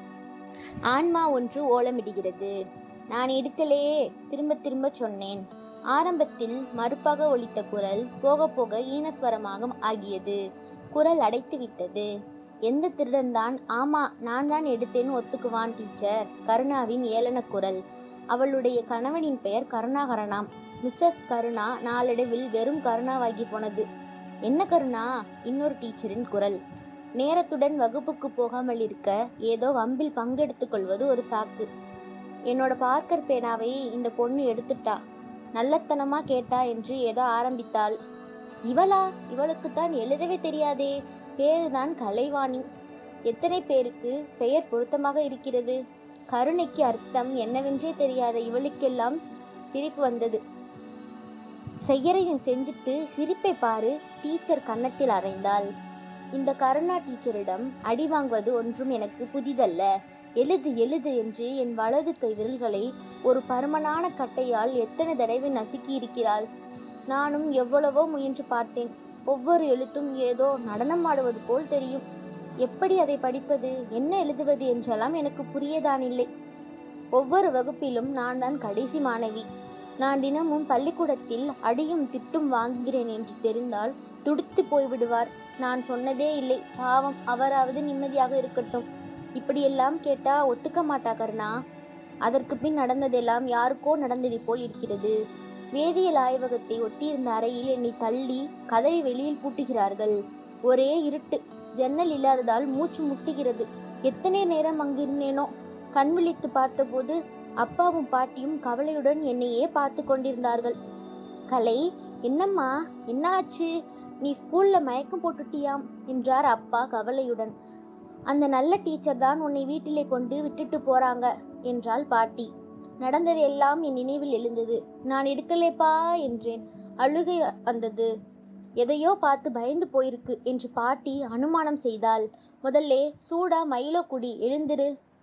ஆன்மா ஒன்று ஓலமிடுகிறது. நான் எடுக்கலையே, திரும்ப திரும்ப சொன்னேன். ஆரம்பத்தில் மறுப்பாக ஒலித்த குரல் போக போக ஈனஸ்வரமாக ஆகியது. குரல் அடைத்து விட்டது. எந்த திருடன் தான் ஆமா நான் தான் எடுத்தேன்னு ஒத்துக்குவான் டீச்சர்? கருணாவின் ஏளன குரல். அவளுடைய கணவனின் பெயர் கருணாகரனாம். மிஸ்ஸஸ் கருணா நாளடைவில் வெறும் கருணாவாகி போனது. என்ன கருணா? இன்னொரு டீச்சரின் குரல். நேரத்துடன் வகுப்புக்கு போகாமல் இருக்க ஏதோ வம்பில் பங்கெடுத்துக் கொள்வது ஒரு சாக்கு. என்னோட பார்க்கர் பேனாவை இந்த பொண்ணு எடுத்துட்டா, நல்லத்தனமா கேட்டா என்று ஏதோ ஆரம்பித்தாள். இவளா? இவளுக்குத்தான் எழுதவே தெரியாதே. பேருதான் கலைவாணி. எத்தனை பேருக்கு பெயர் பொருத்தமாக இருக்கிறது. கருணைக்கு அர்த்தம் என்னவென்றே தெரியாத இவளுக்கெல்லாம் சிரிப்பு வந்தது. செய்யறையும் செஞ்சுட்டு சிரிப்பை பாரு, டீச்சர் கன்னத்தில் அறைந்தாள். இந்த கருணா டீச்சரிடம் அடி வாங்குவது ஒன்றும் எனக்கு புதிதல்ல. எழுது எழுது என்று என் வலது கை விரல்களை ஒரு பருமனான கட்டையால் எத்தனை தடவை நசுக்கி இருக்கிறாள். நானும் எவ்வளவோ முயன்று பார்த்தேன். ஒவ்வொரு எழுத்தும் ஏதோ நடனம் ஆடுவது போல் தெரியும். எப்படி அதை படிப்பது, என்ன எழுதுவது என்றெல்லாம் எனக்கு புரியதானில்லை. ஒவ்வொரு வகுப்பிலும் நான் தான் கடைசி மாணவி. நான் தினமும் பள்ளிக்கூடத்தில் அடியும் திட்டும் வாங்குகிறேன் என்று தெரிந்தால் துடித்து போய்விடுவார். நான் சொன்னதே இல்லை. பாவம், அவராவது நிம்மதியாக இருக்கட்டும். இப்படியெல்லாம் கேட்டா ஒத்துக்க மாட்டா கருணா. அதற்கு பின் நடந்ததெல்லாம் யாருக்கோ நடந்ததை போல் இருக்கிறது. வேதியியல் ஆய்வகத்தை ஒட்டியிருந்த அறையில் என்னை தள்ளி கதவை வெளியில் பூட்டுகிறார்கள். ஒரே இருட்டு. ஜன்னல் இல்லாததால் மூச்சு முட்டுகிறது. எத்தனை நேரம் அங்கிருந்தேனோ. கண் விழித்து பார்த்தபோது அப்பாவும் பாட்டியும் கவலையுடன் என்னையே பார்த்து கொண்டிருந்தார்கள். கலை, என்னம்மா, என்ன ஆச்சு? நீ ஸ்கூல்ல மயக்கம் போட்டுட்டியாம் என்றார் அப்பா கவலையுடன். அந்த நல்ல டீச்சர் தான் உன்னை வீட்டிலே கொண்டு விட்டுட்டு போறாங்க என்றாள் பாட்டி. நடந்தது எல்லாம் என் நினைவில் எழுந்தது. நான் எடுக்கலேப்பா என்றேன். அழுகை வந்தது. எதையோ பார்த்து பயந்து போயிருக்கு என்று பாட்டி அனுமானம் செய்தாள். முதல்ல சூடா மைலோ குடி, எழுந்திரு.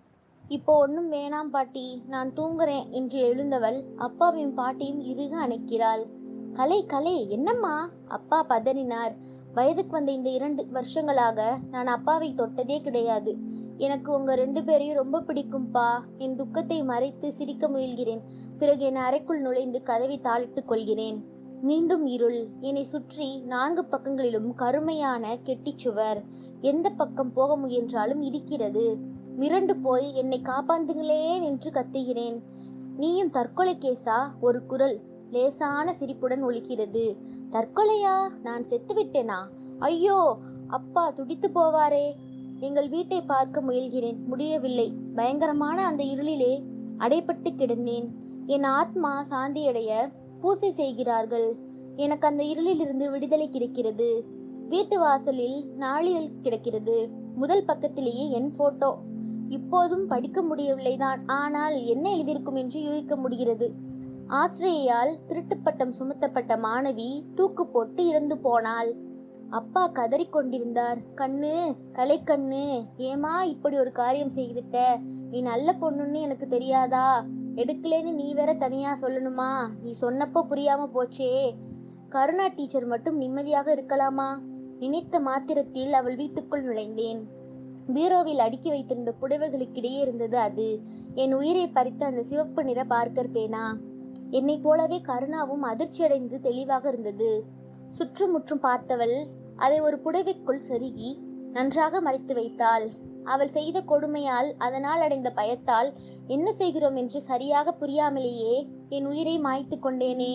இப்போ ஒன்றும் வேணாம் பாட்டி, நான் தூங்குறேன் என்று எழுந்தவள் அப்பாவையும் பாட்டியும் இறுக அணைக்கிறாள். கலை கலை என்னம்மா? அப்பா பதறினார். வயதுக்கு வந்த இந்த இரண்டு வருஷங்களாக நான் அப்பாவை தொட்டதே கிடையாது. எனக்கு உங்க ரெண்டு பேரையும் ரொம்ப பிடிக்கும்பா. என் துக்கத்தை மறைத்து சிரிக்க முயல்கிறேன். பிறகு என் அறைக்குள் நுழைந்து கதவை தாளிட்டுக் கொள்கிறேன். மீண்டும் இருள். என்னை சுற்றி நான்கு பக்கங்களிலும் கருமையான கெட்டிச்சுவர். எந்த பக்கம் போக முயன்றாலும் இடிக்கிறது. மிரண்டு போய் என்னை காப்பாந்துங்களேன் என்று கத்துகிறேன். நீயும் தற்கொலை கேசா? ஒரு குரல் லேசான சிரிப்புடன் ஒலிக்கிறது. தற்கொலையா? நான் செத்து விட்டேனா? ஐயோ! அப்பா துடித்து போவாரே. எங்கள் வீட்டை பார்க்க முயல்கிறேன். முடியவில்லை. பயங்கரமான அந்த இருளிலே அடைப்பட்டு கிடந்தேன். என் ஆத்மா சாந்தியடைய பூசை செய்கிறார்கள். எனக்கு அந்த இருளிலிருந்து விடுதலை கிடைக்கிறது. வீட்டு வாசலில் நாளிதழ் கிடக்கிறது. முதல் பக்கத்திலேயே என் போட்டோ. இப்போதும் படிக்க முடியவில்லைதான். ஆனால் என்ன எழுதியிருக்கும் என்று யூகிக்க முடிகிறது. ஆசிரியையால் திருட்டுப்பட்டம் சுமத்தப்பட்ட மாணவி தூக்கு போட்டு இறந்து போனாள். அப்பா கதறி கொண்டிருந்தார். கண்ணு, கலை கண்ணு, ஏமா இப்படி ஒரு காரியம் செய்துட்ட? நீ நல்ல பொண்ணுன்னு எனக்கு தெரியாதா? எடுக்கலேன்னு நீ வேற தனியா சொல்லணுமா? நீ சொன்னப்போ புரியாம போச்சே. கருணா டீச்சர் மட்டும் நிம்மதியாக இருக்கலாமா? நினைத்த மாத்திரத்தில் அவள் வீட்டுக்குள் நுழைந்தேன். பீரோவில் அடுக்கி வைத்திருந்த புடவைகளுக்கிடையே இருந்தது அது. என் உயிரை பறித்த அந்த சிவப்பு நிற பார்க்கர் பேனா. என்னை போலவே கருணாவும் அதிர்ச்சியடைந்து தெளிவாக இருந்தது. சுற்றுமுற்றும் பார்த்தவள் அதை ஒரு புடவைக்குள் செருகி நன்றாக மறைத்து வைத்தாள். அவள் செய்த கொடுமையால் அதனால் அடைந்த பயத்தால் என்ன செய்கிறோம் என்று சரியாக புரியாமலேயே என் உயிரை மாய்த்து கொண்டேனே.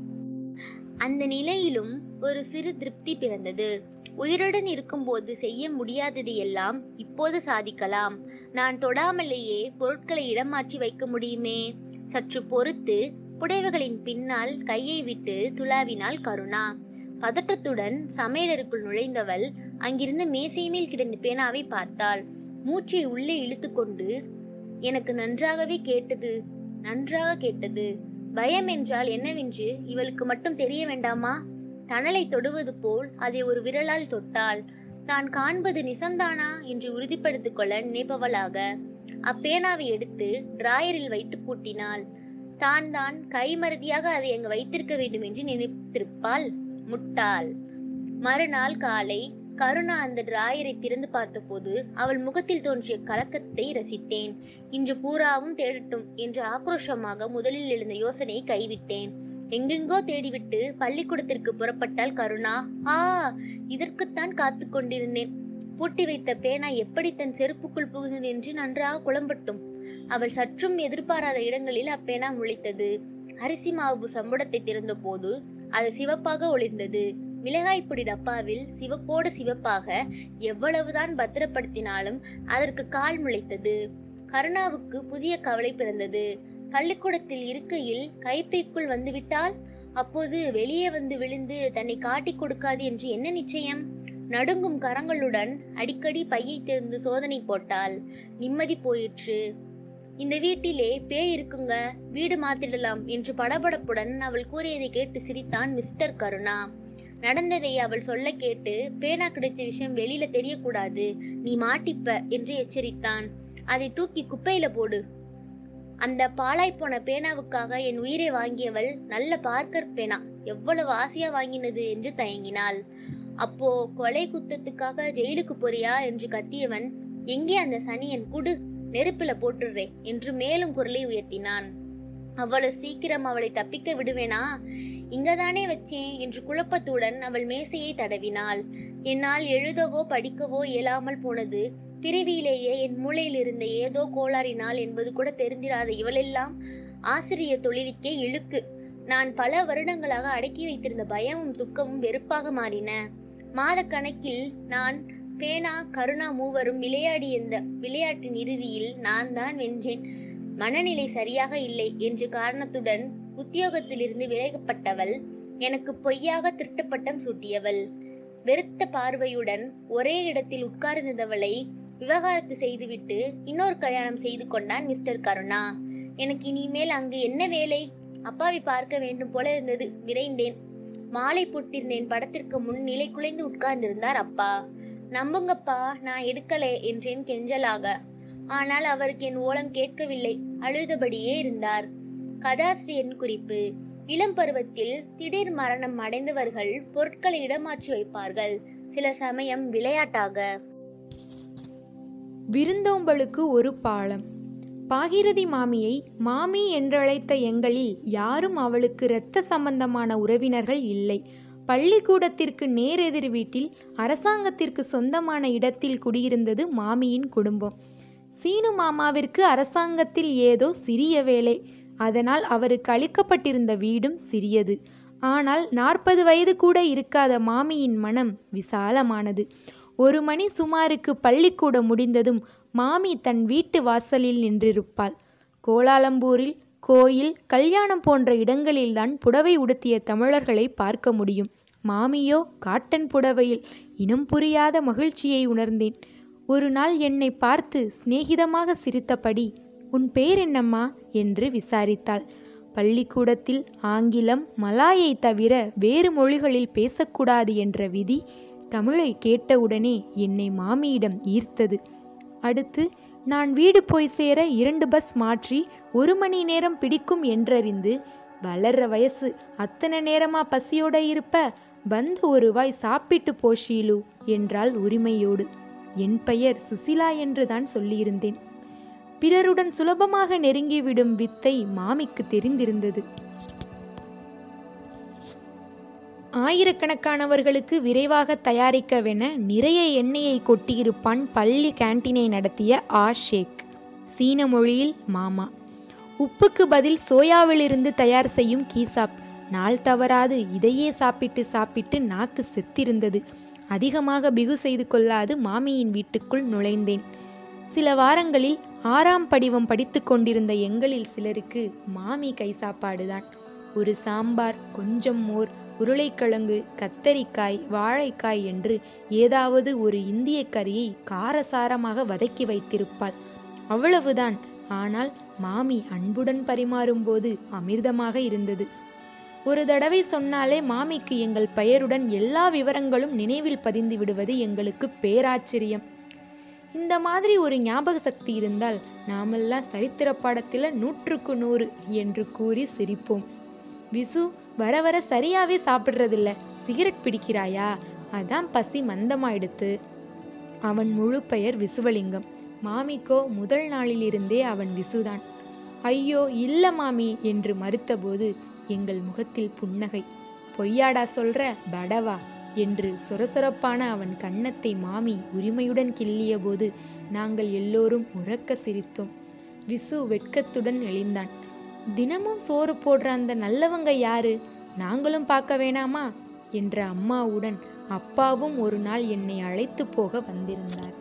அந்த நிலையிலும் ஒரு சிறு திருப்தி பிறந்தது. உயிருடன் இருக்கும்போது செய்ய முடியாதது எல்லாம் இப்போது சாதிக்கலாம். நான் தொடாமலேயே பொருட்களை இடமாற்றி வைக்க முடியுமே. சற்று பொறுத்து புடவைகளின் பின்னால் கையை விட்டு துளாவினாள் கருணா. பதற்றத்துடன் சமையலறைக்குள் நுழைந்தவள் அங்கிருந்த மேசை மேல் கிடந்த பேனாவை பார்த்தாள். மூச்சை உள்ளே இழுத்து கொண்டு, எனக்கு நன்றாகவே கேட்டது, நன்றாக கேட்டது. பயம் என்றால் என்னவென்று இவளுக்கு மட்டும் தெரிய வேண்டாமா? தணலை தொடுவது போல் அதை ஒரு விரலால் தொட்டாள். தான் காண்பது நிசந்தானா என்று உறுதிப்படுத்திக் கொள்ள நினைப்பவளாக அப்பேனாவை எடுத்து டிராயரில் வைத்து பூட்டினாள். தான் தான் கைமறதியாக அதை அங்கு வைத்திருக்க வேண்டும் என்று நினைத்திருப்பாள். முட்டாள். மறுநாள் காலை கருணா அந்த டிராயரை திறந்து பார்த்தபோது அவள் முகத்தில் தோன்றிய கலக்கத்தை ரசித்தேன். இன்று பூராவும் தேடட்டும் என்று ஆக்ரோஷமாக முதலில் எழுந்த யோசனையை கைவிட்டேன். எங்கெங்கோ தேடிவிட்டு பள்ளிக்கூடத்திற்கு புறப்பட்டாள் கருணா. ஆ, இதற்குத்தான் காத்து கொண்டிருந்தேன். பூட்டி வைத்த பேனா எப்படி தன் செருப்புக்குள் புகுந்தது என்று நன்றாக குழம்பட்டும். அவள் சற்றும் எதிர்பாராத இடங்களில் அப்பேனா முளைத்தது. அரிசி மாவு சம்புடத்தை திறந்த போது அது சிவப்பாக ஒளிர்ந்தது. மிளகாய் பொடி டப்பாவில் சிவப்போடு சிவப்பாக எவ்வளவுதான் பத்திரப்படுத்தினாலும் அதற்கு கால் முளைத்தது. கருணாவுக்கு புதிய கவலை பிறந்தது. பள்ளிக்கூடத்தில் இருக்கையில் கைப்பைக்குள் வந்துவிட்டால் அப்போது வெளியே வந்து விழுந்து தன்னை காட்டி கொடுக்காது என்று என்ன நிச்சயம்? நடுங்கும் கரங்களுடன் அடிக்கடி பையை திறந்து சோதனை போட்டாள். நிம்மதி போயிற்று. இந்த வீட்டிலே பேய் இருக்குங்க, வீடு மாத்திடலாம் என்று படபடப்புடன் அவள் கூறியதை கேட்டு சிரித்தான் மிஸ்டர் கருணா. நடந்ததை அவள் சொல்ல கேட்டு, பேனா கிடைச்ச விஷயம் வெளியில தெரியக்கூடாது, நீ மாட்டிப்ப என்று எச்சரித்தான். அதை தூக்கி குப்பையில போடு. அந்த பாழாய் போன பேனாவுக்காக என் உயிரை வாங்கியவள் நல்ல பார்க்கர் பேனா, எவ்வளவு ஆசையா வாங்கினது என்று தயங்கினாள். அப்போ கொலை குத்தத்துக்காக ஜெயிலுக்கு போறியா என்று கத்தியவன், எங்கே அந்த சனியன், குடு, நெருப்பில போட்டுடுறே என்று மேலும் குரலை உயர்த்தினான். அவ்வளவு சீக்கிரம் அவளை தப்பிக்க விடுவேனா? இங்கதானே வச்சேன் என்று குழப்பத்துடன் அவள் மேசையை தடவினாள். என்னால் எழுதவோ படிக்கவோ இயலாமல் போனது பிறவியிலேயே என் மூளையில் இருந்த ஏதோ கோளாறினால் என்பது கூட தெரிந்திராத இவளெல்லாம் ஆசிரியர் தொழிலுக்கே இழுக்கு. நான் பல வருடங்களாக அடக்கி வைத்திருந்த பயமும் துக்கமும் வெறுப்பாக மாறின. மாத கணக்கில் நான், பேனா, கருணா மூவரும் விளையாடிய இந்த விளையாட்டின் இறுதியில் நான் தான் வென்றேன். மனநிலை சரியாக இல்லை என்ற காரணத்துடன் உத்தியோகத்திலிருந்து விலகப்பட்டவள், எனக்கு பொய்யாக திருட்டுப்பட்டம் சூட்டியவள். வெறுத்த பார்வையுடன் ஒரே இடத்தில் உட்கார்ந்தவளை விவகாரத்து செய்துவிட்டு இன்னொரு கல்யாணம் செய்து கொண்டான் மிஸ்டர் கருணா. எனக்கு இனிமேல் அங்கு என்ன வேலை? அப்பாவை பார்க்க வேண்டும் போல இருந்தது. விரைந்தேன். மாலை போட்டிருந்தேன் படத்திற்கு முன் நிலை குலைந்து உட்கார்ந்திருந்தார் அப்பா. நம்புங்கப்பா, நான் எடுக்கலே என்றேன் கெஞ்சலாக. ஆனால் அவருக்கு என் ஓலம் கேட்கவில்லை. அழுதபடியே இருந்தார். கதாசிரியரின் குறிப்பு: இளம் பருவத்தில் திடீர் மரணம் அடைந்தவர்கள் பொருட்களை இடமாற்றி வைப்பார்கள், சில சமயம் விளையாட்டாக. விருந்தோம்பலுக்கு ஒரு பாலம். பாகீரதி மாமியை மாமி என்றழைத்த எங்களில் யாரும் அவளுக்கு இரத்த சம்பந்தமான உறவினர்கள் இல்லை. பள்ளிக்கூடத்திற்கு நேரெதிர் வீட்டில் அரசாங்கத்திற்கு சொந்தமான இடத்தில் குடியிருந்தது மாமியின் குடும்பம். சீனு மாமாவிற்கு அரசாங்கத்தில் ஏதோ சிறிய வேலை. அதனால் அவருக்கு அளிக்கப்பட்டிருந்த வீடும் சிறியது. ஆனால் நாற்பது வயது கூட இருக்காத மாமியின் மனம் விசாலமானது. ஒரு மணி சுமாருக்கு பள்ளிக்கூடம் முடிந்ததும் மாமி தன் வீட்டு வாசலில் நின்றிருப்பாள். கோலாலம்பூரில் கோயில், கல்யாணம் போன்ற இடங்களில்தான் புடவை உடுத்திய தமிழர்களை பார்க்க முடியும். மாமியோ காட்டன் புடவையில். இனம் புரியாத மகிழ்ச்சியை உணர்ந்தேன். ஒரு நாள் என்னை பார்த்து சிநேகிதமாக சிரித்தபடி, உன் பேர் என்னம்மா என்று விசாரித்தாள். பள்ளிக்கூடத்தில் ஆங்கிலம், மலாயை தவிர வேறு மொழிகளில் பேசக்கூடாது என்ற விதி தமிழை கேட்டவுடனே என்னை மாமியிடம் ஈர்த்தது. அடுத்து நான் வீடு போய் சேர இரண்டு பஸ் மாற்றி ஒரு மணி நேரம் பிடிக்கும் என்றறிந்து, வளர்ற வயசு, அத்தனை நேரமா பசியோட இருப்ப, வந்து ஒரு வாய் சாப்பிட்டு போஷீலு என்றாள் உரிமையோடு. என் பெயர் சுசிலா என்று தான் சொல்லியிருந்தேன். பிறருடன் சுலபமாக நெருங்கிவிடும் வித்தை மாமிக்கு தெரிந்திருந்தது. ஆயிரக்கணக்கானவர்களுக்கு விரைவாக தயாரிக்கவென நிறைய எண்ணெயை கொட்டியிருப்பான் பள்ளி கேன்டீனை நடத்திய ஆ ஷேக். சீன மொழியில் மாமா. உப்புக்கு பதில் சோயாவிலிருந்து தயார் செய்யும் கீசாப். நாள் தவறாது இதையே சாப்பிட்டு சாப்பிட்டு நாக்கு செத்திருந்தது. அதிகமாக பிகு செய்து கொள்ளாது மாமியின் வீட்டுக்குள் நுழைந்தேன். சில வாரங்களில் ஆறாம் படிவம் படித்து கொண்டிருந்த எங்களில் சிலருக்கு மாமி கை சாப்பாடுதான். ஒரு சாம்பார், கொஞ்சம் மோர், உருளைக்கிழங்கு, கத்தரிக்காய், வாழைக்காய் என்று ஏதாவது ஒரு இந்திய கறியை காரசாரமாக வதக்கி வைத்திருப்பாள். அவ்வளவுதான். ஆனால் மாமி அன்புடன் பரிமாறும்போது அமிர்தமாக இருந்தது. ஒரு தடவை சொன்னாலே மாமிக்கு எங்கள் பெயருடன் எல்லா விவரங்களும் நினைவில் பதிந்து விடுவது எங்களுக்கு பேராச்சரியம். இந்த மாதிரி ஒரு ஞாபக சக்தி இருந்தால் நாமெல்லாம் சரித்திர பாடத்தில் நூற்றுக்கு நூறு என்று கூறி சிரிப்போம். விசு, வர வர சரியாவே சாப்பிட்றதில்ல, சிகரெட் பிடிக்கிறாயா? அதான் பசி மந்தமாயிடுத்து. அவன் முழு பெயர் விசுவலிங்கம். மாமிக்கோ முதல் நாளிலிருந்தே அவன் விசுதான். ஐயோ இல்ல மாமி என்று மறுத்தபோது எங்கள் முகத்தில் புன்னகை. பொய்யாடா சொல்ற, படவா என்று சொரசொரப்பான அவன் கன்னத்தை மாமி உரிமையுடன் கிள்ளிய போது நாங்கள் எல்லோரும் உறக்க சிரித்தோம். விசு வெட்கத்துடன் எழுந்தான். தினமும் சோறு போடுற அந்த நல்லவங்க யாரு? நாங்களும் பார்க்க வேணாமா என்ற அம்மாவுடன் அப்பாவும் ஒரு நாள் என்னை அழைத்து போக வந்திருந்தார்.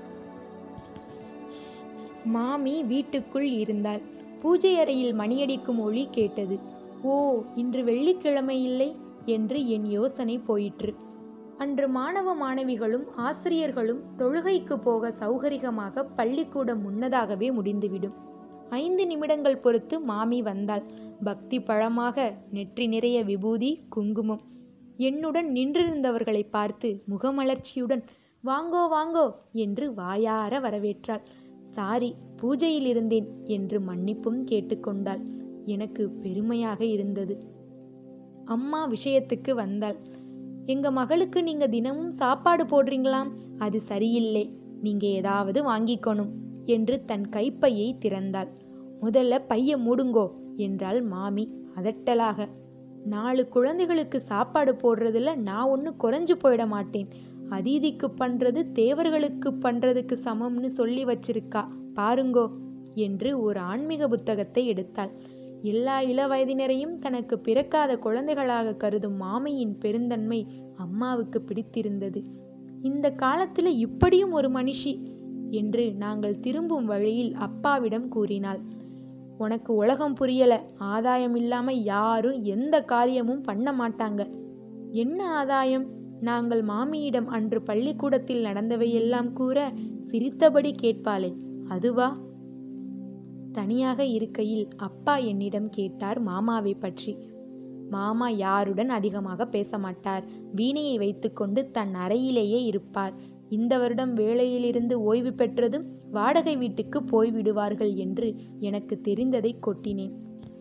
மாமி வீட்டுக்குள் இருந்தாள். பூஜை அறையில் மணியடிக்கும் ஒலி கேட்டது. ஓ, இன்று வெள்ளிக்கிழமை இல்லை என்று என் யோசனை போயிற்று. அன்று மாணவ மாணவிகளும் ஆசிரியர்களும் தொழுகைக்கு போக சௌகரியமாக பள்ளிக்கூடம் முன்னதாகவே முடிந்துவிடும். ஐந்து நிமிடங்கள் பொறுத்து மாமி வந்தாள். பக்தி பழமாக, நெற்றி நிறைய விபூதி, குங்குமம். என்னுடன் நின்றிருந்தவர்களை பார்த்து முகமலர்ச்சியுடன் வாங்கோ வாங்கோ என்று வாயார வரவேற்றாள். சாரி, பூஜையில் இருந்தேன் என்று மன்னிப்பும் கேட்டுக்கொண்டாள். எனக்கு பெருமையாக இருந்தது. அம்மா விஷயத்துக்கு வந்தாள். எங்க மகளுக்கு நீங்க தினமும் சாப்பாடு போடுறீங்களாம், அது சரியில்லை, நீங்க ஏதாவது வாங்கிக்கணும் என்று தன் கைப்பையை திறந்தாள். முதல்ல பைய மூடுங்கோ என்றாள் மாமி அதட்டலாக. நாலு குழந்தைகளுக்கு சாப்பாடு போடுறதுல நான் ஒன்று குறைஞ்சு போயிட மாட்டேன். அதீதிக்கு பண்றது தேவர்களுக்கு பண்றதுக்கு சமம்னு சொல்லி வச்சிருக்கா பாருங்கோ என்று ஒரு ஆன்மீக புத்தகத்தை எடுத்தாள். எல்லா இள வயதினரையும் தனக்கு பிறக்காத குழந்தைகளாக கருதும் மாமியின் பெருந்தன்மை அம்மாவுக்கு பிடித்திருந்தது. இந்த காலத்துல இப்படியும் ஒரு மனுஷி என்று நாங்கள் திரும்பும் வழியில் அப்பாவிடம் கூறினாள். உனக்கு உலகம் புரியல, ஆதாயம் இல்லாம யாரும் எந்த காரியமும் பண்ண மாட்டாங்க. என்ன ஆதாயம்? நாங்கள் மாமியிடம் அன்று பள்ளிக்கூடத்தில் நடந்தவையெல்லாம் கூற சிரித்தபடி கேட்பாளே, அதுவா? தனியாக இருக்கையில் அப்பா என்னிடம் கேட்டார் மாமாவை பற்றி. மாமா யாருடன் அதிகமாக பேச மாட்டார். வீணையை வைத்துக்கொண்டு தன் அறையிலேயே இருப்பார். இந்த வருடம் வேலையிலிருந்து ஓய்வு பெற்றதும் வாடகை வீட்டுக்கு போய்விடுவார்கள் என்று எனக்கு தெரிந்ததை கொட்டினேன்.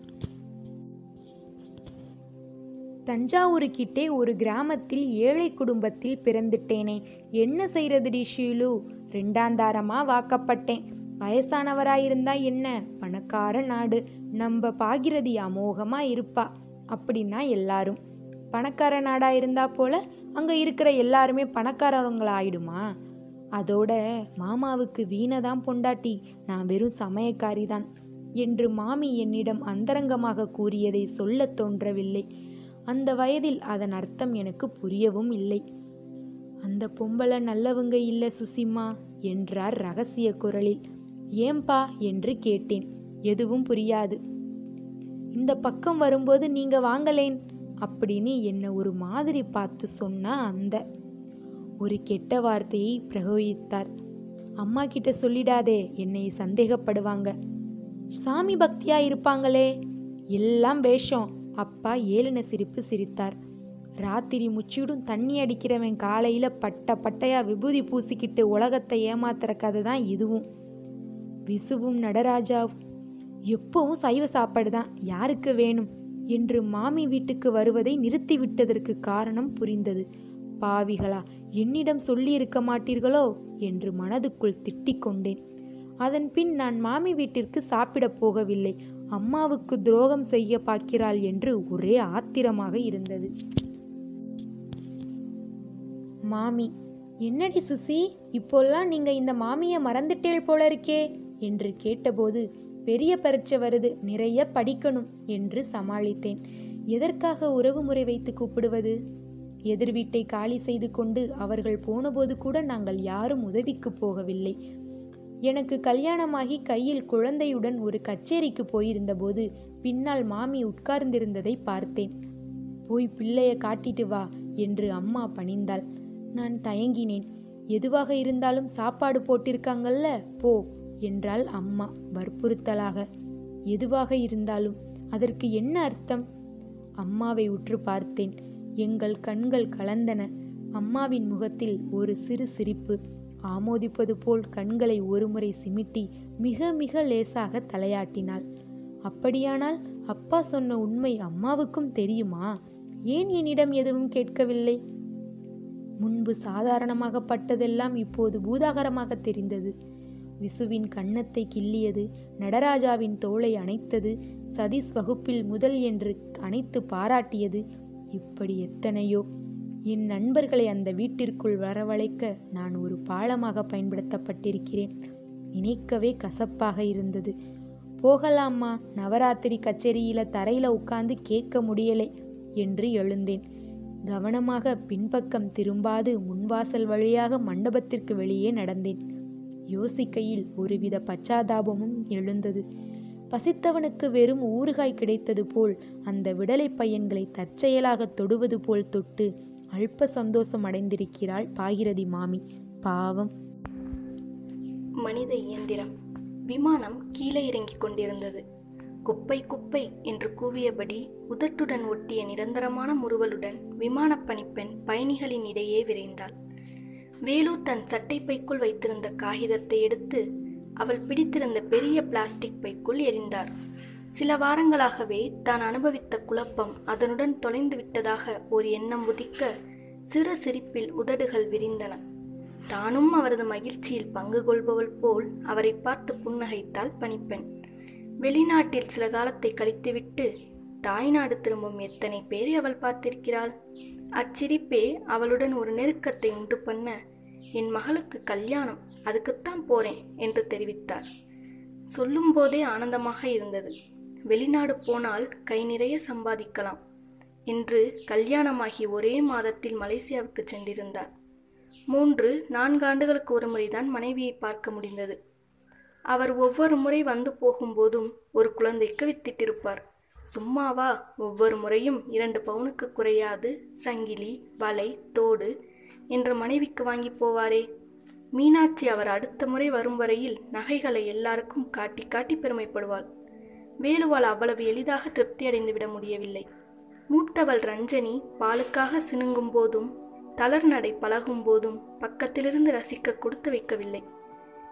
தஞ்சாவூருக்கிட்டே ஒரு கிராமத்தில் ஏழை குடும்பத்தில் பிறந்துட்டேனே, என்ன செய்யறதுடி ஷீலு? ரெண்டாந்தாரமா வாக்கப்பட்டேன். வயசானவராயிருந்தா என்ன, பணக்கார நாடு, நம்ம பாகிரதி அமோகமா இருப்பா அப்படின்னா எல்லாரும். பணக்கார நாடா இருந்தா போல அங்க இருக்கிற எல்லாருமே பணக்காரவங்களாயிடுமா? அதோட மாமாவுக்கு வீணதான் பொண்டாட்டி, நான் வெறும் சமயக்காரிதான் என்று மாமி என்னிடம் அந்தரங்கமாக கூறியதை சொல்ல தோன்றவில்லை. அந்த வயதில் அதன் அர்த்தம் எனக்கு புரியவும் இல்லை. அந்த பொம்பளை நல்லவங்க இல்ல சுசிமா என்றார் ரகசிய குரலில். ஏம்பா என்று கேட்டேன். எதுவும் புரியாது. இந்த பக்கம் வரும்போது நீங்க வாங்கலேன் அப்படின்னு என்ன ஒரு மாதிரி பார்த்து சொன்னா அந்த ஒரு கெட்ட வார்த்தையை பிரயோகித்தார். அம்மா கிட்ட சொல்லிடாதே, என்னை சந்தேகப்படுவாங்க. சாமி பக்தியா இருப்பாங்களே. எல்லாம் வேஷம். அப்பா ஏளன சிரிப்பு சிரித்தார். ராத்திரி முச்சிடும் தண்ணி அடிக்கிறவன் காலையில பட்ட பட்டையா விபூதி பூசிக்கிட்டு உலகத்தை ஏமாத்துற கதை தான் இதுவும். விசுவும் நடராஜாவும் எப்பவும் சைவ சாப்பாடு தான், யாருக்கு வேணும் என்று மாமி வீட்டுக்கு வருவதை நிறுத்தி விட்டதற்கு காரணம் புரிந்தது. பாவிகளா, என்னிடம் சொல்லி இருக்க மாட்டீர்களோ என்று மனதுக்குள் திட்டிக் கொண்டேன். அதன் பின் நான் மாமி வீட்டிற்கு சாப்பிட போகவில்லை. அம்மாவுக்கு துரோகம் செய்ய பார்க்கிறாள் என்று ஒரே ஆத்திரமாக இருந்தது. மாமி, என்னடி சுசி, இப்போல்லாம் நீங்க இந்த மாமிய மறந்துட்டேள் போல இருக்கே என்று கேட்டபோது, பெரிய பரீட்சை வருது, நிறைய படிக்கணும் என்று சமாளித்தேன். எதற்காக உறவு முறை வைத்து கூப்பிடுவது? எதிர் வீட்டை காலி செய்து கொண்டு அவர்கள் போனபோது கூட நாங்கள் யாரும் உதவிக்கு போகவில்லை. எனக்கு கல்யாணமாகி கையில் குழந்தையுடன் ஒரு கச்சேரிக்கு போயிருந்த போது பின்னால் மாமி உட்கார்ந்திருந்ததை பார்த்தேன். போய் பிள்ளைய காட்டிட்டு வா என்று அம்மா பணிந்தாள். நான் தயங்கினேன். எதுவாக இருந்தாலும் சாப்பாடு போட்டிருக்காங்கல்ல, போ என்றாள் அம்மா வற்புறுத்தலாக. எதுவாக இருந்தாலும் அதற்கு என்ன அர்த்தம்? அம்மாவை உற்று பார்த்தேன். எங்கள் கண்கள் கலந்தன. அம்மாவின் முகத்தில் ஒரு சிறு சிரிப்பு. ஆமோதிப்பது போல் கண்களை ஒருமுறை சிமிட்டி மிக மிக லேசாக தலையாட்டினாள். அப்படியானால் அப்பா சொன்ன உண்மை அம்மாவுக்கும் தெரியுமா? ஏன் என்னிடம் எதுவும் கேட்கவில்லை? முன்பு சாதாரணமாகப்பட்டதெல்லாம் இப்போது பூதாகரமாக தெரிந்தது. விசுவின் கன்னத்தை கிள்ளியது, நடராஜாவின் தோளை அணைத்தது, சதீஷ் வகுப்பில் முதல் என்று அணைத்து பாராட்டியது, இப்படி எத்தனையோ. என் நண்பர்களை அந்த வீட்டிற்குள் வரவழைக்க நான் ஒரு பாலமாக பயன்படுத்தப்பட்டிருக்கிறேன். நினைக்கவே கசப்பாக இருந்தது. போகலாமா, நவராத்திரி கச்சேரியில தரையில உட்கார்ந்து கேட்க முடியலை என்று எழுந்தேன். கவனமாக பின்பக்கம் திரும்பாது முன்வாசல் வழியாக மண்டபத்திற்கு வெளியே நடந்தேன். யோசிக்கையில் ஒருவித பச்சாதாபமும் எழுந்தது. பசித்தவனுக்கு வெறும் ஊறுகாய் கிடைத்தது போல் அந்த விடலை பையன்களை தற்செயலாக தொடுவது போல் தொட்டு அல்ப சந்தோஷம் அடைந்திருக்கிறாள் பாகிரதி மாமி. பாவம். மனித இயந்திரம். விமானம் கீழே இறங்கிக் கொண்டிருந்தது. குப்பை குப்பை என்று கூவியபடி உதட்டுடன் ஒட்டிய நிரந்தரமான முறுவலுடன் விமான பணிப்பெண் பயணிகளின் இடையே விரைந்தாள். வேலு தன் சட்டை பைக்குள் வைத்திருந்த காகிதத்தை எடுத்து அவள் பிடித்திருந்த பெரிய பிளாஸ்டிக் பைக்குள் எறிந்தார். சில வாரங்களாகவே தான் அனுபவித்த குழப்பம் அதனுடன் தொலைந்து விட்டதாக ஒரு எண்ணம் உதிக்க சிறு சிரிப்பில் உதடுகள் விரிந்தன. தானும் அவரது மகிழ்ச்சியில் பங்கு கொள்பவள் போல் அவரை பார்த்து புன்னகைத்தாள் பணிப்பெண். வெளிநாட்டில் சில காலத்தை கழித்துவிட்டு தாய்நாடு திரும்பும் எத்தனை பேரை அவள் பார்த்திருக்கிறாள். அச்சிரிப்பே அவளுடன் ஒரு நெருக்கத்தை உண்டு பண்ண, என் மகளுக்கு கல்யாணம், அதுக்குத்தான் போறேன் என்று தெரிவித்தார். சொல்லும் போதே ஆனந்தமாக இருந்தது. வெளிநாடு போனால் கை நிறைய சம்பாதிக்கலாம் என்று கல்யாணமாகி ஒரே மாதத்தில் மலேசியாவுக்கு சென்றிருந்தார். மூன்று நான்கு ஆண்டுகளுக்கு ஒரு முறைதான் மனைவியை பார்க்க முடிந்தது. அவர் ஒவ்வொரு முறை வந்து போகும்போதும் ஒரு குழந்தைக்கு வித்திட்டிருப்பார். சும்மாவா, ஒவ்வொரு முறையும் இரண்டு பவுனுக்கு குறையாது சங்கிலி, வலை, தோடு என்று மனைவிக்கு வாங்கி போவாரே. மீனாட்சி அவர் அடுத்த முறை வரும் வரையில் நகைகளை எல்லாருக்கும் காட்டி காட்டி பெருமைப்படுவாள். வேலுவாள் அவ்வளவு எளிதாக திருப்தி அடைந்து விட முடியவில்லை. மூத்தவள் ரஞ்சனி பாலுக்காக சினுங்கும் போதும் தளர் நடை பழகும் போதும் பக்கத்திலிருந்து ரசிக்க கொடுத்து வைக்கவில்லை.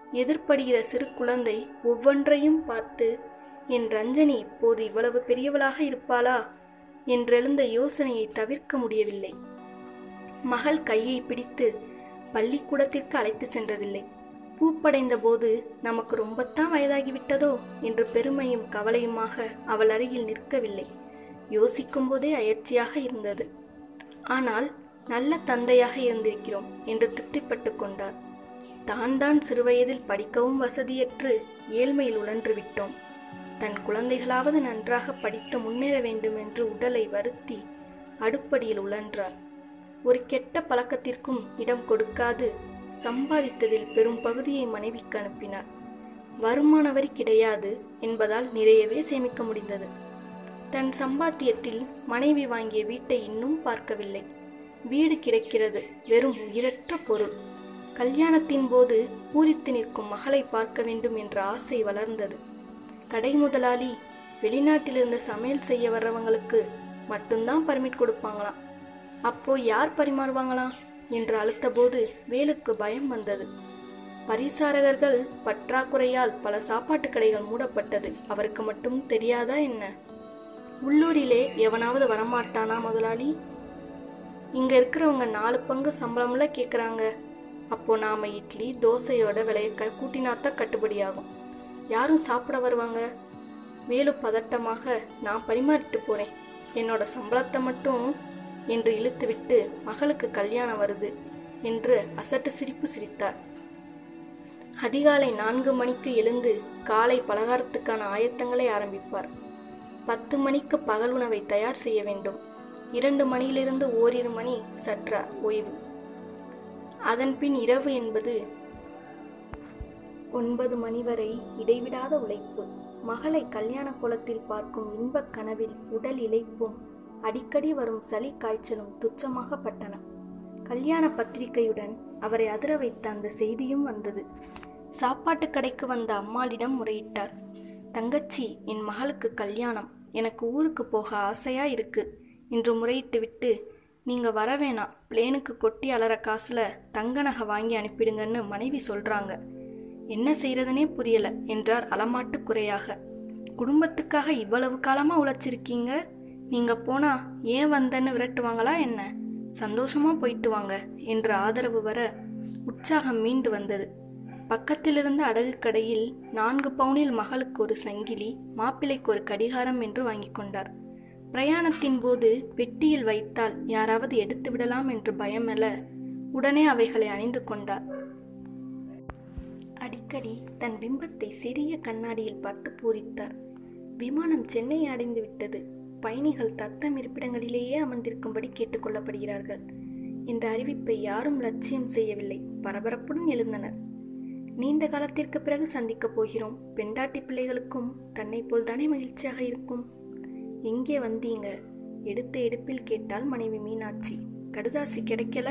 எதிர்ப்படுகிற சிறு குழந்தை ஒவ்வொன்றையும் பார்த்து, என் ரஞ்சனி இப்போது இவ்வளவு பெரியவளாக இருப்பாளா என்றெழுந்த யோசனையை தவிர்க்க முடியவில்லை. மகள் கையை பிடித்து பள்ளிக்கூடத்திற்கு அழைத்து சென்றதில்லை. பூப்படைந்த போது நமக்கு ரொம்பத்தான் வயதாகிவிட்டதோ என்று பெருமையும் கவலையுமாக அவள் அருகில் நிற்கவில்லை. யோசிக்கும் போதே அயற்சியாக இருந்தது. ஆனால் நல்ல தந்தையாக இருந்திருக்கிறோம் என்று திருப்திப்பட்டு கொண்டார். தான் தான் சிறுவயதில் படிக்கவும் வசதியற்று ஏழ்மையில் உழன்று விட்டோம். தன் குழந்தைகளாவது நன்றாக படித்து முன்னேற வேண்டும் என்று உடலை வருத்தி அடுப்படியில் உழன்றார். ஒரு கெட்ட பழக்கத்திற்கும் இடம் கொடுக்காது சம்பாதித்ததில் பெரும் பகுதியை மனைவிக்கு அனுப்பினார். வருமான வரி கிடையாது என்பதால் நிறையவே சேமிக்க முடிந்தது. தன் சம்பாத்தியத்தில் மனைவி வாங்கிய வீட்டை இன்னும் பார்க்கவில்லை. வீடு கிடைக்கிறது, வெறும் உயிரற்ற பொருள். கல்யாணத்தின் போது பூரித்து நிற்கும் மகளை பார்க்க வேண்டும் என்ற ஆசை வளர்ந்தது. கடை முதலாளி வெளிநாட்டிலிருந்து சமையல் செய்ய வர்றவங்களுக்கு மட்டும்தான் பர்மிட் கொடுப்பாங்களாம். அப்போ யார் பரிமாறுவாங்களாம் என்று அழுத்தபோது வேலுக்கு பயம் வந்தது. பரிசாரகர்கள் பற்றாக்குறையால் பல சாப்பாட்டு கடைகள் மூடப்பட்டது. அவருக்கு மட்டும் தெரியாதா என்ன? உள்ளூரிலே எவனாவது வரமாட்டானா முதலாளி? இங்க இருக்கிறவங்க நாலு பங்கு சம்பளம்ல கேட்குறாங்க. அப்போ நாம இட்லி தோசையோட விலையை க கூட்டினாத்தான் கட்டுப்படியாகும். யாரும் சாப்பிட வருவாங்க? வேலு பதட்டமாக, நான் பரிமாறிட்டு போறேன், என்னோட சம்பளத்தை மட்டும் என்று இழுத்துவிட்டு மகளுக்கு கல்யாணம் வருது என்று அசட்டு சிரிப்பு சிரித்தார். அதிகாலை நான்கு மணிக்கு எழுந்து காலை பலகாரத்துக்கான ஆயத்தங்களை ஆரம்பிப்பார். பத்து மணிக்கு பகல் உணவை தயார் செய்ய வேண்டும். இரண்டு மணியிலிருந்து ஓரிரு மணி சற்ற ஓய்வு. அதன் பின் இரவு என்பது ஒன்பது மணி வரை இடைவிடாத உழைப்பு. மகளை கல்யாண கோலத்தில் பார்க்கும் இன்பக் கனவில் உடல் இளைப்பும் அடிக்கடி வரும் சளி காய்ச்சலும் துச்சமாகப்பட்டன. கல்யாண பத்திரிகையுடன் அவரை அதிர வைத்த அந்த செய்தியும் வந்தது. சாப்பாட்டு கடைக்கு வந்த அம்மாளிடம் முறையிட்டார். தங்கச்சி, என் மகளுக்கு கல்யாணம், எனக்கு ஊருக்கு போக ஆசையா இருக்கு என்று முறையிட்டு விட்டு, நீங்க வர வேணாம், பிளேனுக்கு கொட்டி அலற காசுல தங்க நகை வாங்கி அனுப்பிடுங்கன்னு மனைவி சொல்றாங்க. என்ன செய்யறதுனே புரியல என்றார் அலமாட்டு குறையாக. குடும்பத்துக்காக இவ்வளவு காலமா உழைச்சிருக்கீங்க, நீங்க போனா ஏன் வந்தன்னு விரட்டுவாங்களா என்ன? சந்தோஷமா போயிட்டு வாங்க என்ற ஆதரவு வர உற்சாகம் மீண்டு வந்தது. பக்கத்திலிருந்த அடகு கடையில் நான்கு பவுனில் மகளுக்கு ஒரு சங்கிலி, மாப்பிள்ளைக்கு ஒரு கடிகாரம் என்று வாங்கி கொண்டார். பிரயாணத்தின் போது பெட்டியில் வைத்தால் யாராவது எடுத்து விடலாம் என்று பயமல்ல, உடனே அவைகளை அணிந்து கொண்டார். அடிக்கடி தன் பிம்பத்தை சிறிய கண்ணாடியில் பார்த்து பூரித்தார். விமானம் சென்னையை அடைந்து விட்டது, பயணிகள் தத்தம் இருப்பிடங்களிலேயே அமர்ந்திருக்கும்படி கேட்டுக்கொள்ளப்படுகிறார்கள் என்ற அறிவிப்பை யாரும் லட்சியம் செய்யவில்லை. பரபரப்புடன் எழுந்தனர். நீண்ட காலத்திற்கு பிறகு சந்திக்கப் போகிறோம். பெண்டாட்டி பிள்ளைகளுக்கும் தன்னை போல் தானே மகிழ்ச்சியாக இருக்கும். எங்கே வந்தீங்க? எடுத்த எடுப்பில் கேட்டால் மனைவி மீனாட்சி. கடுதாசி கிடைக்கல?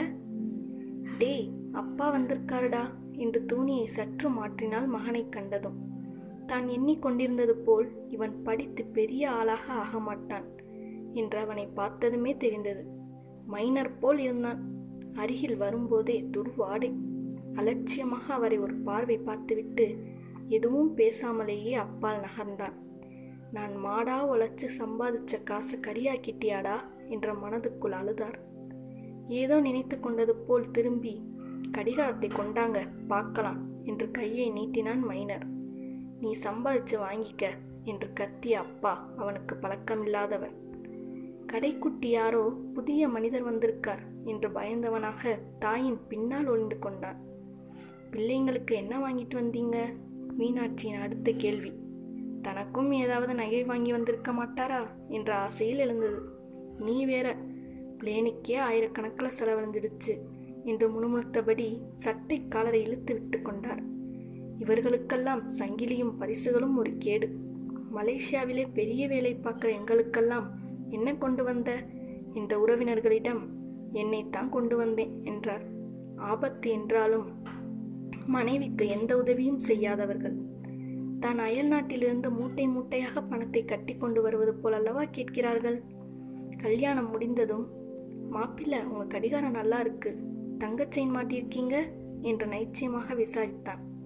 டேய், அப்பா வந்திருக்காருடா என்று தூணியை சற்று மாற்றினால் மகனை கண்டதும். தான் எண்ணிக்கொண்டிருந்தது போல் இவன் படித்து பெரிய ஆளாக ஆக மாட்டான் என்று அவனை பார்த்ததுமே தெரிந்தது. மைனர் போல் இருந்தான். அருகில் வரும்போதே துர்வாடை. அலட்சியமாக அவரை ஒரு பார்வை பார்த்துவிட்டு எதுவும் பேசாமலேயே அப்பால் நகர்ந்தான். நான் மாடா உழைச்சு சம்பாதிச்ச காசை கரியாக்கிட்டியாடா என்ற மனதுக்குள் அழுதார். ஏதோ நினைத்து கொண்டது போல் திரும்பி, கடிகாரத்தை கொண்டாங்க பார்க்கலாம் என்று கையை நீட்டினான் மைனர். நீ சம்பாதிச்சு வாங்கிக்க என்று கத்திய அப்பா அவனுக்கு பழக்கமில்லாதவர். கடைக்குட்டி யாரோ புதிய மனிதர் வந்திருக்கார் என்று பயந்தவனாக தாயின் பின்னால் ஒளிந்து கொண்டான். பிள்ளைங்களுக்கு என்ன வாங்கிட்டு வந்தீங்க? மீனாட்சியின் அடுத்த கேள்வி. தனக்கும் ஏதாவது நகை வாங்கி வந்திருக்க மாட்டாரா என்ற ஆசையில் எழுந்தது. நீ வேற, பிளேனுக்கே ஆயிரக்கணக்கில் செலவழிஞ்சிடுச்சு என்று முணுமுணுத்தபடி சட்டை காலரை இழுத்து விட்டு கொண்டார். இவர்களுக்கெல்லாம் சங்கிலியும் பரிசுகளும் ஒரு கேடு. மலேசியாவிலே பெரிய வேலை பார்க்குற எங்களுக்கெல்லாம் என்ன கொண்டு வந்த என்ற உறவினர்களிடம் என்னைத்தான் கொண்டு வந்தேன் என்றார். ஆபத்து என்றாலும் மனைவிக்கு எந்த உதவியும் செய்யாதவர்கள். தான் அயல் நாட்டிலிருந்து மூட்டை மூட்டையாக பணத்தை கட்டி கொண்டு வருவது போல் அல்லவா கேட்கிறார்கள். கல்யாணம் முடிந்ததும், மாப்பிள்ளை உங்க கடிகாரம் நல்லா இருக்கு, தங்க செயின் மாட்டியிருக்கீங்க என்று நைச்சியமாக விசாரித்தான்.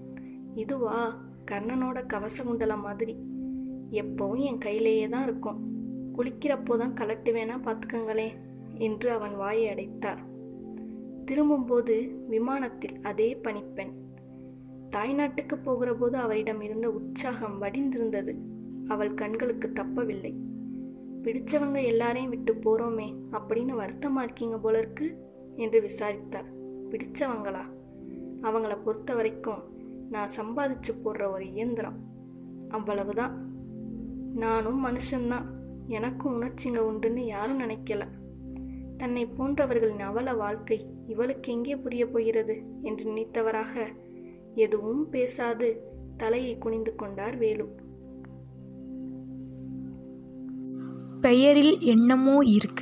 இதுவா? கர்ணனோட கவசகுண்டலம் மாதிரி. எப்பவும் என் கையிலேயே தான் இருக்கும். குளிக்கிறப்போதான் கலட்டுவேனா பார்த்துக்கங்களே என்று அவன் வாயை அடைத்தார். திரும்பும்போது விமானத்தில் அதே பணிப்பெண். தாய்நாட்டுக்கு போகிற போது அவரிடம் இருந்த உற்சாகம் வடிந்திருந்தது. அவள் கண்களுக்கு தப்பவில்லை. பிடிச்சவங்க எல்லாரையும் விட்டு போறோமே அப்படின்னு வருத்தமா இருக்கீங்க போல இருக்கு என்று விசாரித்தார். பிடிச்சவங்களா? அவங்கள பொறுத்த வரைக்கும் நான் சம்பாதிச்சு போடுற ஒரு இயந்திரம், அவ்வளவுதான். நானும் மனுஷன்தான், எனக்கும் உணர்ச்சிங்க உண்டுன்னு யாரும் நினைக்கல. தன்னை போன்றவர்களின் அவல வாழ்க்கை இவளுக்கு எங்கே புரிய போகிறது என்று நினைத்தவராக எதுவும் பேசாது தலையை குனிந்து கொண்டார் வேலு. பெயரில் என்னமோ இருக்கு.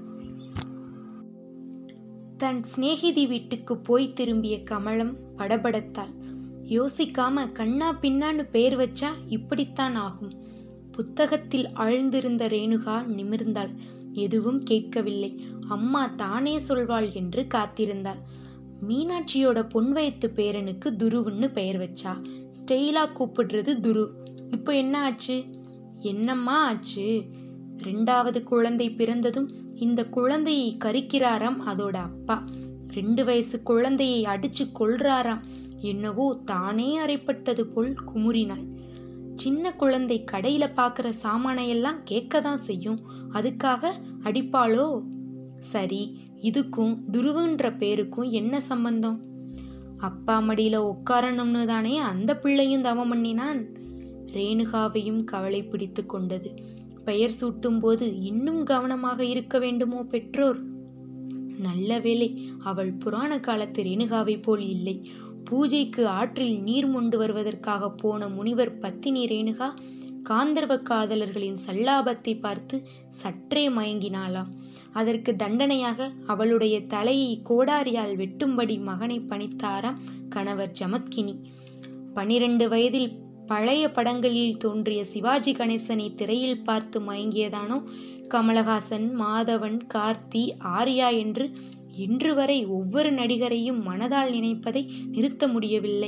தன் சிநேகிதி வீட்டுக்கு போய் திரும்பிய கமலம் படபடத்தாள். யோசிக்காம கண்ணா பின்னான்னு பேர் வச்சா இப்படித்தான் ஆகும். புத்தகத்தில் ஆழ்ந்திருந்த ரேணுகா நிமிர்ந்தாள். எதுவும் கேட்கவில்லை. அம்மா தானே சொல்வாள் என்று காத்திருந்தாள். மீனாட்சியோட பொன்வயத்து பேரனுக்கு துருவுன்னு பெயர் வச்சா. ஸ்டெயிலா கூப்பிடுறது துரு. இப்போ என்ன ஆச்சு? என்னம்மா ஆச்சு? ரெண்டாவது குழந்தை பிறந்ததும் இந்த குழந்தையை கரிக்கிறாராம் அதோட அப்பா. ரெண்டு வயசு குழந்தையை அடிச்சு கொல்றாராம். என்னவோ தானே அறைப்பட்டது போல் குமுறினாள். சின்ன குழந்தை கடையில பாக்குற சாமானையெல்லாம் கேட்கதான் செய்யும், அதுக்காக அடிப்பாளோ? சரி, இதுக்கும் துருவுன்ற பேருக்கும் என்ன சம்பந்தம்? அப்பா மடியில உட்காரணும்னு தானே அந்த பிள்ளையும் தவம் பண்ணினான். ரேணுகாவையும் கவலை பிடித்து கொண்டது. பெயர் சூட்டும் போது இன்னும் கவனமாக இருக்க வேண்டுமோ பெற்றோர்? நல்ல வேளை அவள் புராண காலத்து ரேணுகாவை போல் இல்லை. பூஜைக்கு ஆற்றில் நீர் மொண்டு வருவதற்காக போன முனிவர் பத்தினி ரேணுகா காந்தர்வ காதலர்களின் சல்லாபத்தை பார்த்து சற்றே மயங்கினாளாம். அதற்கு தண்டனையாக அவளுடைய தலையை கோடாரியால் வெட்டும்படி மகனை பணித்தாராம் கணவர் ஜமத்கினி. பனிரெண்டு வயதில் பழைய படங்களில் தோன்றிய சிவாஜி கணேசனை திரையில் பார்த்து மயங்கியதானோ கமலஹாசன், மாதவன், கார்த்தி, ஆர்யா என்று இன்று வரை ஒவ்வொரு நடிகரையும் மனதால் நினைப்பதை நிறுத்த முடியவில்லை.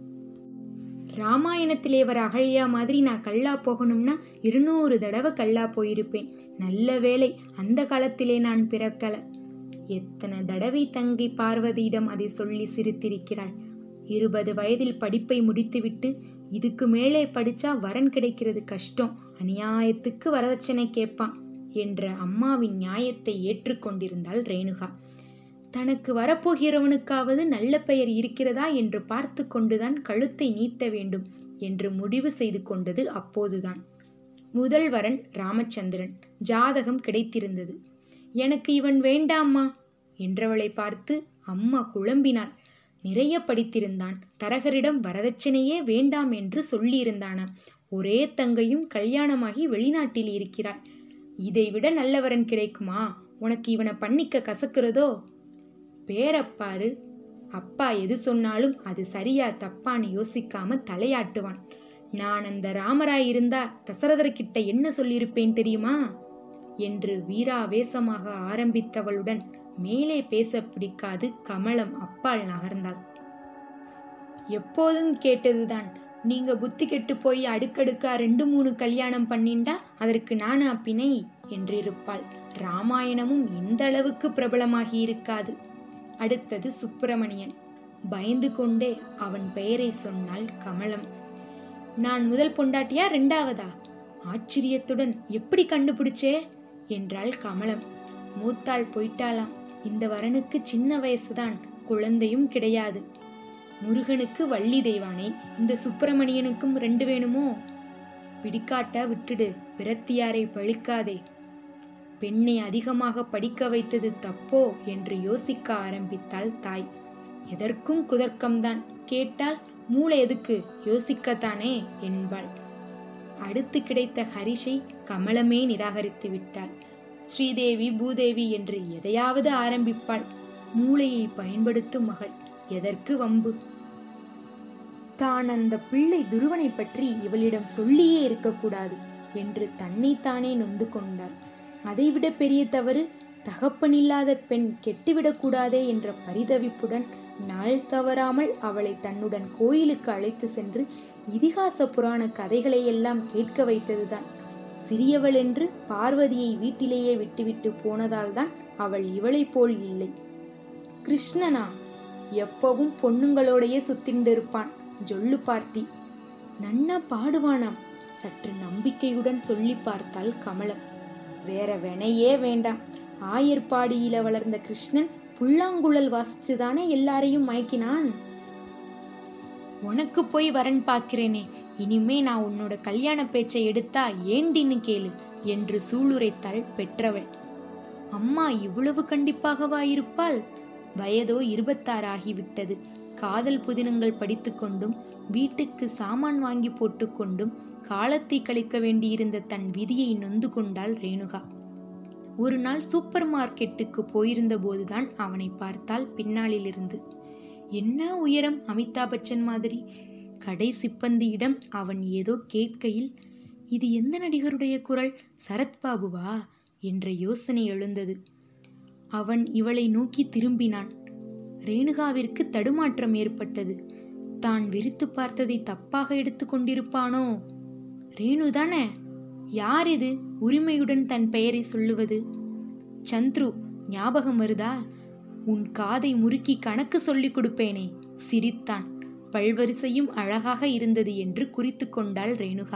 ராமாயணத்திலே வர அகல்யா மாதிரி நான் கல்லா போகணும்னா இருநூறு தடவை கல்லா போயிருப்பேன். நல்ல வேளை அந்த காலத்திலே நான் பிறக்கல. எத்தனை தடவை தங்கை பார்வதியிடம் அதை சொல்லி சிரித்திருக்கிறாள். இருபது வயதில் படிப்பை முடித்துவிட்டு இதுக்கு மேலே படிச்சா வரன் கிடைக்கிறது கஷ்டம், அநியாயத்துக்கு வரதட்சணை கேட்பான் என்ற அம்மாவின் நியாயத்தை ஏற்றுக்கொண்டிருந்தாள் ரேணுகா. தனக்கு வரப்போகிறவனுக்காவது நல்ல பெயர் இருக்கிறதா என்று பார்த்து கொண்டுதான் கழுத்தை நீட்ட வேண்டும் என்று முடிவு செய்து கொண்டது அப்போதுதான். முதல் வரன் ராமச்சந்திரன். ஜாதகம் கிடைத்திருந்தது. எனக்கு இவன் வேண்டாம்மா என்றவளை பார்த்து அம்மா குழம்பினாள். நிறைய படித்திருந்தான். தரகரிடம் வரதட்சணையே வேண்டாம் என்று சொல்லியிருந்தானாம். ஒரே தங்கையும் கல்யாணமாகி வெளிநாட்டில் இருக்கிறாள். இதைவிட நல்லவரன் கிடைக்குமா? உனக்கு இவனை பண்ணிக்க கசக்கிறதோ? பேரப்பாரு, அப்பா எது சொன்னாலும் அது சரியா தப்பான்னு யோசிக்காம தலையாட்டுவான். நான் அந்த ராமராய் இருந்தா தசரதர்கிட்ட என்ன சொல்லியிருப்பேன் தெரியுமா என்று வீராவேசமாக ஆரம்பித்தவளுடன் மேலே பேச பிடிக்காது கமலம் அப்பால் நகர்ந்தாள். எப்போதும் கேட்டதுதான், நீங்க புத்தி கெட்டு போய் அடுக்கடுக்கா ரெண்டு மூணு கல்யாணம் பண்ணிண்டா அதற்கு நானா பிணை என்றிருப்பாள். ராமாயணமும் இந்த அளவுக்கு பிரபலமாகி இருக்காது. அடுத்தது சுப்பிரமணியன். பயந்து கொண்டே அவன் பெயரை சொன்னாள் கமலம். நான் முதல் பொண்டாட்டியா ரெண்டாவதா? ஆச்சரியத்துடன் எப்படி கண்டுபிடிச்சே என்றாள் கமலம். மூத்தாள் போயிட்டாளாம். இந்த வரனுக்கு சின்ன வயசுதான், குழந்தையும் கிடையாது. முருகனுக்கு வள்ளி தெய்வானை, இந்த சுப்பிரமணியனுக்கும் ரெண்டு வேணுமோ? பிடிக்காட்டா விட்டுடு, பிரத்தியாரை பழிக்காதே. பெண்ணை அதிகமாக படிக்க வைத்தது தப்போ என்று யோசிக்க ஆரம்பித்தாள் தாய். எதற்கும் குதர்க்கம்தான். கேட்டால் மூளை எதுக்கு, யோசிக்கத்தானே என்பாள். அடுத்து கிடைத்த ஹரிஷை கமலமே நிராகரித்து விட்டாள். ஸ்ரீதேவி, பூதேவி என்று எதையாவது ஆரம்பிப்பாள். மூளையை பயன்படுத்தும் மகள், எதற்கு வம்பு? தான் அந்த பிள்ளை துருவனை பற்றி இவளிடம் சொல்லியே இருக்கக்கூடாது என்று தன்னைத்தானே நொந்து கொண்டாள். அதைவிட பெரிய தவறு தகப்பனில்லாத பெண் கெட்டுவிடக்கூடாதே என்ற பரிதவிப்புடன் நாள் தவறாமல் அவளை தன்னுடன் கோயிலுக்கு அழைத்து சென்று இதிகாச புராண கதைகளையெல்லாம் கேட்க வைத்ததுதான். சிறியவள் என்று பார்வதியை வீட்டிலேயே விட்டுவிட்டு போனதால் தான் அவள் இவளை போல் இல்லை. கிருஷ்ணனா எப்பவும் பொண்ணுங்களோடையே சுத்திண்டு இருப்பான். ஜொல்லு பார்ட்டி. நன்னா பாடுவானாம். சற்று நம்பிக்கையுடன் சொல்லி பார்த்தாள் கமலம். வேற வினையே வேண்டாம். ஆயர்பாடியில வளர்ந்த கிருஷ்ணன் புல்லாங்குழல் வாசிச்சுதானே எல்லாரையும் மயக்கினான். உனக்கு போய் வரன் பார்க்கிறேனே, இனிமே நான் உன்னோட கல்யாண பேச்சை எடுத்தா ஏண்டின்னு கேளு என்று சூளுரைத்தாள் பெற்றவள். அம்மா இவ்வளவு கண்டிப்பாகவா இருப்பாள்? வயதோ இருபத்தாறு ஆகிவிட்டது. காதல் புதினங்கள் படித்து கொண்டும் வீட்டுக்கு சாமான் வாங்கி போட்டு கொண்டும் காலத்தை கழிக்க வேண்டியிருந்த தன் விதியை நொந்து கொண்டாள் ரேணுகா. ஒரு நாள் சூப்பர் மார்க்கெட்டுக்கு போயிருந்த போதுதான் அவனை பார்த்தாள் பின்னாளிலிருந்து. என்ன உயரம், அமிதாப் பச்சன் மாதிரி. கடை சிப்பந்தியிடம் அவன் ஏதோ கேட்கையில், இது எந்த நடிகருடைய குரல், சரத்பாபுவா என்ற யோசனை எழுந்தது. அவன் இவளை நோக்கி திரும்பினான். ரேணுகாவிற்கு தடுமாற்றம் ஏற்பட்டது. தான் வெறுத்து பார்த்ததை தப்பாக எடுத்து கொண்டிருப்பானோ? ரேணுதானே? யார் இது உரிமையுடன் தன் பெயரை சொல்லுவது? சந்துரு ஞாபகம் வருதா? உன் காதை முறுக்கி கணக்கு சொல்லிக் கொடுப்பேனே. சிரித்தான். பல்வரிசையும் அழகாக இருந்தது என்று குறித்து கொண்டாள் ரேணுகா.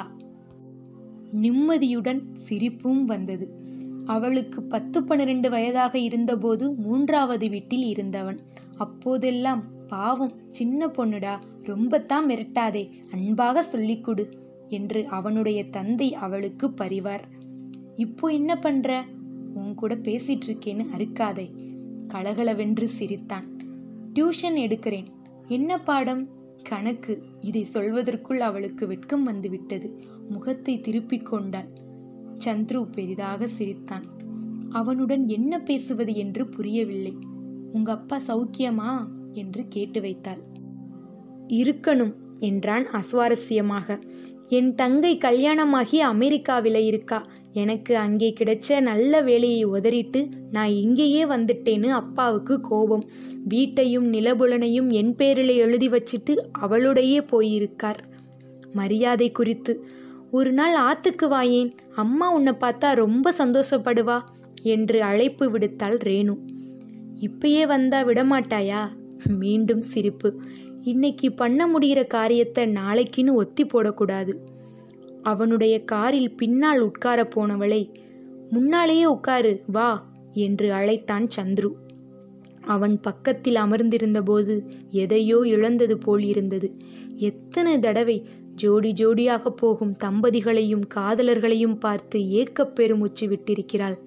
நிம்மதியுடன் சிரிப்பும் வந்தது. அவளுக்கு பத்து பன்னிரண்டு வயதாக இருந்தபோது மூன்றாவது வீட்டில் இருந்தவன். அப்போதெல்லாம் பாவம் சின்ன பொண்ணுடா, ரொம்பத்தான் மிரட்டாதே, அன்பாக சொல்லிக் கொடு என்று அவனுடைய தந்தை அவளுக்கு பரிவார். இப்போ என்ன பண்ற? உன் கூட பேசிட்டு இருக்கேன்னு அறுக்காதே. கலகலவென்று சிரித்தான். டியூஷன் எடுக்கிறேன். என்ன பாடம்? கணக்கு. இதை சொல்வதற்குள் அவளுக்கு வெட்கம் வந்துவிட்டது. முகத்தை திருப்பிக் கொண்டாள். சந்துரு பெரிதாக சிரித்தான். அவனுடன் என்ன பேசுவது என்று புரியவில்லை. உங்க அப்பா சௌக்கியமா என்று கேட்டு வைத்தாள். இருக்கணும் என்றான் அசுவாரஸ்யமாக. என் தங்கை கல்யாணமாகி அமெரிக்காவில இருக்கா. எனக்கு அங்கே கிடைச்ச நல்ல வேலையை உதறிட்டு நான் இங்கேயே வந்துட்டேன்னு அப்பாவுக்கு கோபம். வீட்டையும் நிலபுலனையும் என் பேரில் எழுதி வச்சிட்டு அவளுடையே போயிருக்கார். மரியாதை குறித்து ஒரு நாள் ஆத்துக்கு வாயேன், அம்மா உன்னை பார்த்தா ரொம்ப சந்தோஷப்படுவா என்று அழைப்பு விடுத்தாள் ரேணு. இப்பயே வந்தா விடமாட்டாயா? மீண்டும் சிரிப்பு. இன்னைக்கு பண்ண முடிகிற காரியத்தை நாளைக்குன்னு ஒத்தி போடக்கூடாது. அவனுடைய காரில் பின்னால் உட்கார போனவளை முன்னாலேயே உட்காரு வா என்று அழைத்தான் சந்துரு. அவன் பக்கத்தில் அமர்ந்திருந்த போது எதையோ இழந்தது போல் இருந்தது. எத்தனை தடவை ஜோடி ஜோடியாக போகும் தம்பதிகளையும் காதலர்களையும் பார்த்து ஏக்கப் பெருமூச்சு விட்டிருக்கிறாள்.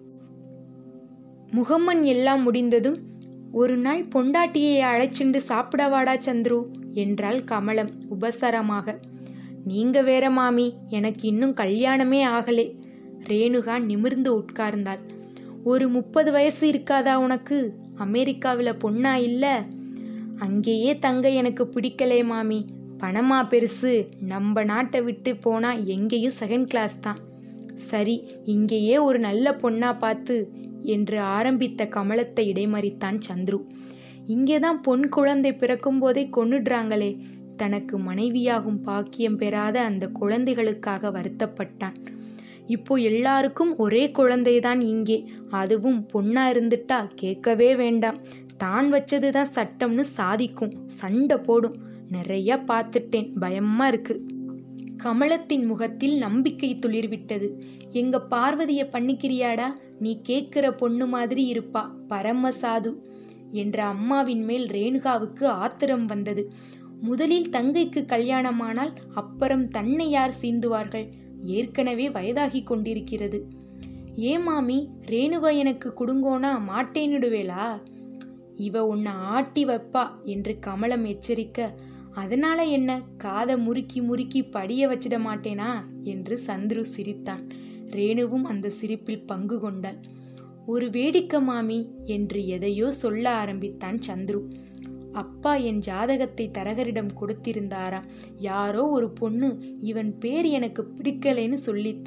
முகம்மன் எல்லாம் முடிந்ததும் ஒரு நாள் பொண்டாட்டியை அழைச்சிண்டு சாப்பிடவாடா சந்துரு என்றாள் கமலம் உபசரமாக. நீங்க வேற மாமி, எனக்கு இன்னும் கல்யாணமே ஆகலே. ரேணுகா நிமிர்ந்து உட்கார்ந்தாள். ஒரு முப்பது வயசு இருக்காதா உனக்கு? அமெரிக்காவில் பொண்ணா இல்ல? அங்கேயே தங்க எனக்கு பிடிக்கலே மாமி. பணமா பெருசு? நம்ம நாட்டை விட்டு போனா எங்கேயும் செகண்ட் கிளாஸ் தான். சரி, இங்கேயே ஒரு நல்ல பொண்ணா பார்த்து என்று ஆரம்பித்த கமலத்தை இடைமறித்தான் சந்துரு. இங்கேதான் பொன் குழந்தை பிறக்கும் போதே கொன்னுடுறாங்களே. தனக்கு மனைவியாகும் பாக்கியம் பெறாத அந்த குழந்தைகளுக்காக வருத்தப்பட்டான். இப்போ எல்லாருக்கும் ஒரே குழந்தைதான் இங்கே, அதுவும் பொண்ணா இருந்துட்டா கேட்கவே வேண்டாம். தான் வச்சதுதான் சட்டம்னு சாதிக்கும், சண்டை போடும். நிறைய பார்த்துட்டேன், பயமா இருக்கு. கமலத்தின் முகத்தில் நம்பிக்கை துளிர்விட்டது. எங்க பார்வதிய பண்ணிக்கிறியாடா? நீ கேட்கிற பொண்ணு மாதிரி இருப்பா, பரமசாது என்ற அம்மாவின் மேல் ரேணுகாவுக்கு ஆத்திரம் வந்தது. முதலில் தங்கைக்கு கல்யாணமானால் அப்புறம் தன்னை யார் சீந்துவார்கள்? ஏற்கனவே வயதாகி கொண்டிருக்கிறது. ஏ மாமி, ரேணுவா எனக்கு குடுங்கோனா மாட்டேன்னுடுவேளா? இவ உன்னை ஆட்டி வைப்பா என்று கமலம் எச்சரிக்க, அதனால என்ன, காதை முறுக்கி முறுக்கி படிய வச்சிட மாட்டேனா என்று சந்துரு சிரித்தான். ரேணுவும் அந்த சிரிப்பில் பங்கு கொண்டாள். ஒரு வேடிக்கை மாமி என்று எதையோ சொல்ல ஆரம்பித்தான் சந்துரு. அப்பா என் ஜாதகத்தை தரகரிடம் கொடுத்திருந்தாராம். யாரோ ஒரு பொண்ணு இவன் பேர் எனக்கு பிடிக்கலேன்னு சொல்லித்தான்.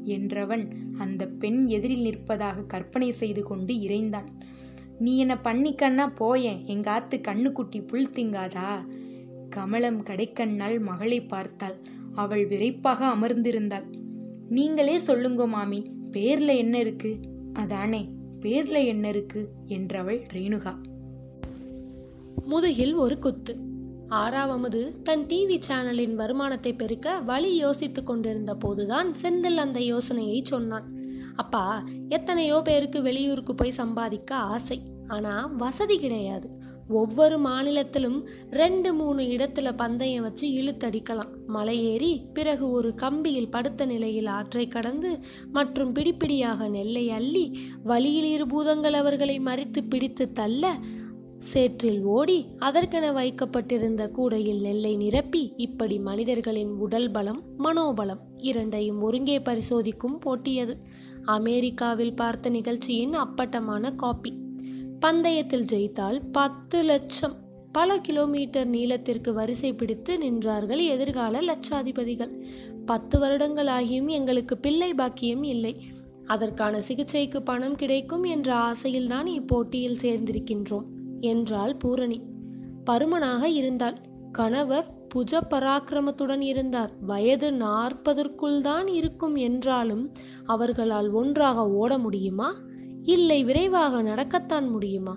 என்றவன் அந்த பெண் எதிரில் நிற்பதாக கற்பனை செய்து கொண்டு இறைந்தான். நீ என்ன பண்ணிக்கண்ணா போயேன், எங்காத்து கண்ணுக்குட்டி புல் திங்காதா? கமலம் கடைக்கண்ணால் மகளை பார்த்தாள். அவள் விரைப்பாக அமர்ந்திருந்தாள். நீங்களே சொல்லுங்க மாமி, பேர்ல என்ன இருக்கு? அதானே, பேர்ல என்ன இருக்கு என்றவள் ரேணுகா. முதுகில் ஒரு குத்து. ஆறாவது தன் டிவி சேனலின் வருமானத்தை பெருக்க வழி யோசித்துக் கொண்டிருந்த போதுதான் செந்தில் அந்த யோசனையை சொன்னான். அப்பா, எத்தனையோ பேருக்கு வெளியூருக்கு போய் சம்பாதிக்க ஆசை, ஆனா வசதி கிடையாது. ஒவ்வொரு மாநிலத்திலும் ரெண்டு மூணு இடத்துல பந்தயம் வச்சு இழுத்தடிக்கலாம். மலை ஏறி பிறகு ஒரு கம்பியில் படுத்த நிலையில் ஆற்றை கடந்து மற்றும் பிடிப்பிடியாக நெல்லை அள்ளி வழியில் இரு பூதங்கள் அவர்களை மறித்து பிடித்து தள்ள சேற்றில் ஓடி அதற்கென வைக்கப்பட்டிருந்த கூடையில் நெல்லை நிரப்பி இப்படி மனிதர்களின் உடல் பலம் மனோபலம் இரண்டையும் ஒருங்கே பரிசோதிக்கும் போட்டியது. அமெரிக்காவில் பார்த்த நிகழ்ச்சியின் அப்பட்டமான காப்பி. பந்தயத்தில் ஜெயித்தால் பத்து லட்சம். பல கிலோமீட்டர் நீளத்திற்கு வரிசை பிடித்து நின்றார்கள் எதிர்கால லட்சாதிபதிகள். பத்து வருடங்கள் ஆகியும் எங்களுக்கு பிள்ளை பாக்கியம் இல்லை. அதற்கான சிகிச்சைக்கு பணம் கிடைக்கும் என்ற ஆசையில்தான் இப்போட்டியில் சேர்ந்திருக்கின்றோம் என்றாள் பூரணி. பருமனாக இருந்தாள். கணவர் புஜ பராக்கிரமத்துடன் இருந்தார். வயது நாற்பதற்குள் தான் இருக்கும் என்றாலும் அவர்களால் ஒன்றாக ஓட முடியுமா? இல்லை விரைவாக நடக்கத்தான் முடியுமா?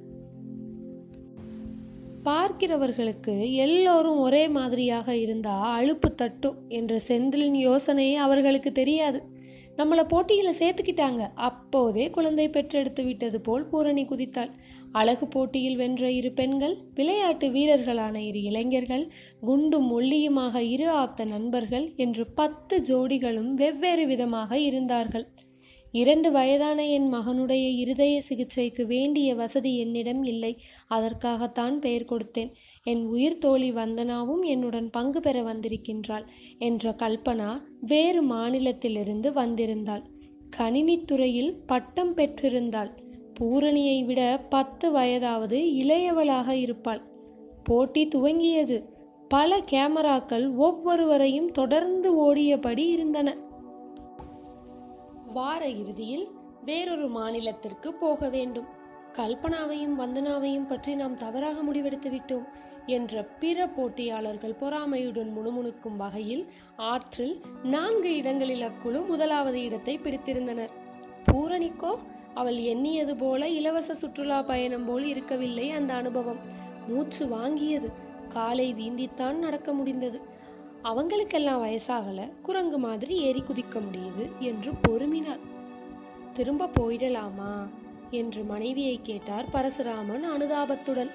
பார்க்கிறவர்களுக்கு எல்லோரும் ஒரே மாதிரியாக இருந்தா அலுப்பு தட்டும் என்ற செந்திலின் யோசனை அவர்களுக்கு தெரியாது. நம்மளை போட்டியில சேர்த்துக்கிட்டாங்க. அப்போதே குழந்தை பெற்றெடுத்து விட்டது போல் பூரணி குதித்தாள். அழகு போட்டியில் வென்ற இரு பெண்கள், விளையாட்டு வீரர்களான இரு இளைஞர்கள், குண்டும் ஒல்லியுமாக இரு ஆப்த நண்பர்கள் என்று பத்து ஜோடிகளும் வெவ்வேறு விதமாக இருந்தார்கள். இரண்டு வயதான என் மகனுடைய இருதய சிகிச்சைக்கு வேண்டிய வசதி என்னிடம் இல்லை. அதற்காகத்தான் பெயர் கொடுத்தேன். என் உயிர் தோழி வந்தனாவும் என்னுடன் பங்கு பெற வந்திருக்கின்றாள் என்ற கல்பனா வேறு மாநிலத்திலிருந்து வந்திருந்தாள். கணினித்துறையில் பட்டம் பெற்றிருந்தாள். பூரணியை விட பத்து வயதாவது இளையவளாக இருப்பாள். போட்டி துவங்கியது. பல கேமராக்கள் ஒவ்வொருவரையும் தொடர்ந்து ஓடியபடி இருந்தன. வார இறுதியில் வேறொரு மாநிலத்திற்கு போக வேண்டும். கல்பனாவையும் வந்தனாவையும் பற்றி நாம் தவறாக முடிவெடுத்து விட்டோம் என்ற பிற போட்டியாளர்கள் பொறாமையுடன் முணுமுணுக்கும் வகையில் ஆற்றில் நான்கு இடங்களில் அக்குழு முதலாவது இடத்தை பிடித்திருந்தனர். பூரணிக்கோ அவள் எண்ணியது போல இலவச சுற்றுலா பயணம் போல் இருக்கவில்லை அந்த அனுபவம். மூச்சு வாங்கியது. காலை வீந்தித்தான் நடக்க முடிந்தது. அவங்களுக்கெல்லாம் வயசாகல, குரங்கு மாதிரி ஏறி குதிக்க முடியுது என்று பொறுமினாள். திரும்ப போயிடலாமா என்று மனைவியை கேட்டார் பரசுராமன் அனுதாபத்துடன்.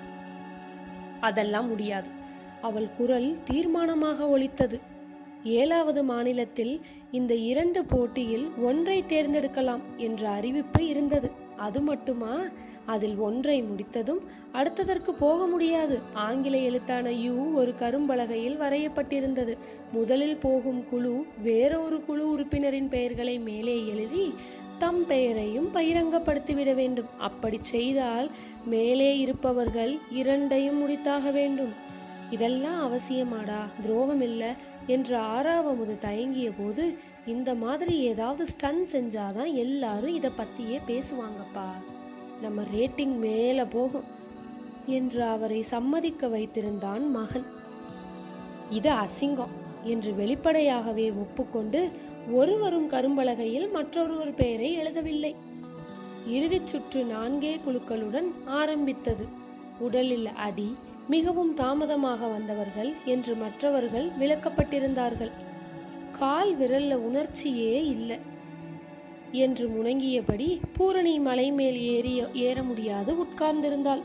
அதெல்லாம் முடியாது. அவள் குரல் தீர்மானமாக ஒலித்தது. ஏழாவது மாநிலத்தில் இந்த இரண்டு போட்டியில் ஒன்றை தேர்ந்தெடுக்கலாம் என்ற அறிவிப்பு இருந்தது. அது மட்டுமா? அதில் ஒன்றை முடித்ததும் அடுத்ததற்கு போக முடியாது. ஆங்கில எழுத்தான யூ ஒரு கரும்பலகையில் வரையப்பட்டிருந்தது. முதலில் போகும் குழு வேறொரு குழு உறுப்பினரின் பெயர்களை மேலே எழுதி தம் பெயரையும் பகிரங்கப்படுத்திவிட வேண்டும். அப்படி செய்தால் மேலே இருப்பவர்கள் இரண்டையும் முடித்தாக வேண்டும். இதெல்லாம் அவசியமாடா, துரோகம் இல்லை என்று ஆறாவது தயங்கிய போது, இந்த மாதிரி ஏதாவது ஸ்டன் செஞ்சாதான் எல்லாரும் இதை பத்தியே பேசுவாங்கப்பா, நம்ம ரேட்டிங் மேல போகும் என்று அவரை சம்மதிக்க வைத்திருந்தான் மகன். இது அசிங்கம் என்று வெளிப்படையாகவே ஒப்புக்கொண்டு ஒருவரும் கரும்பலகையில் மற்றொருவர் பெயரை எழுதவில்லை. இறுதிச் சுற்று நான்கே குழுக்களுடன் ஆரம்பித்தது. உடலில் அடி, மிகவும் தாமதமாக வந்தவர்கள் என்று மற்றவர்கள் விளக்கப்பட்டிருந்தார்கள். கால் விரல்ல உணர்ச்சியே இல்லை என்று முணங்கியபடி பூரணி மலை மேல் ஏறி ஏற முடியாது உட்கார்ந்திருந்தாள்.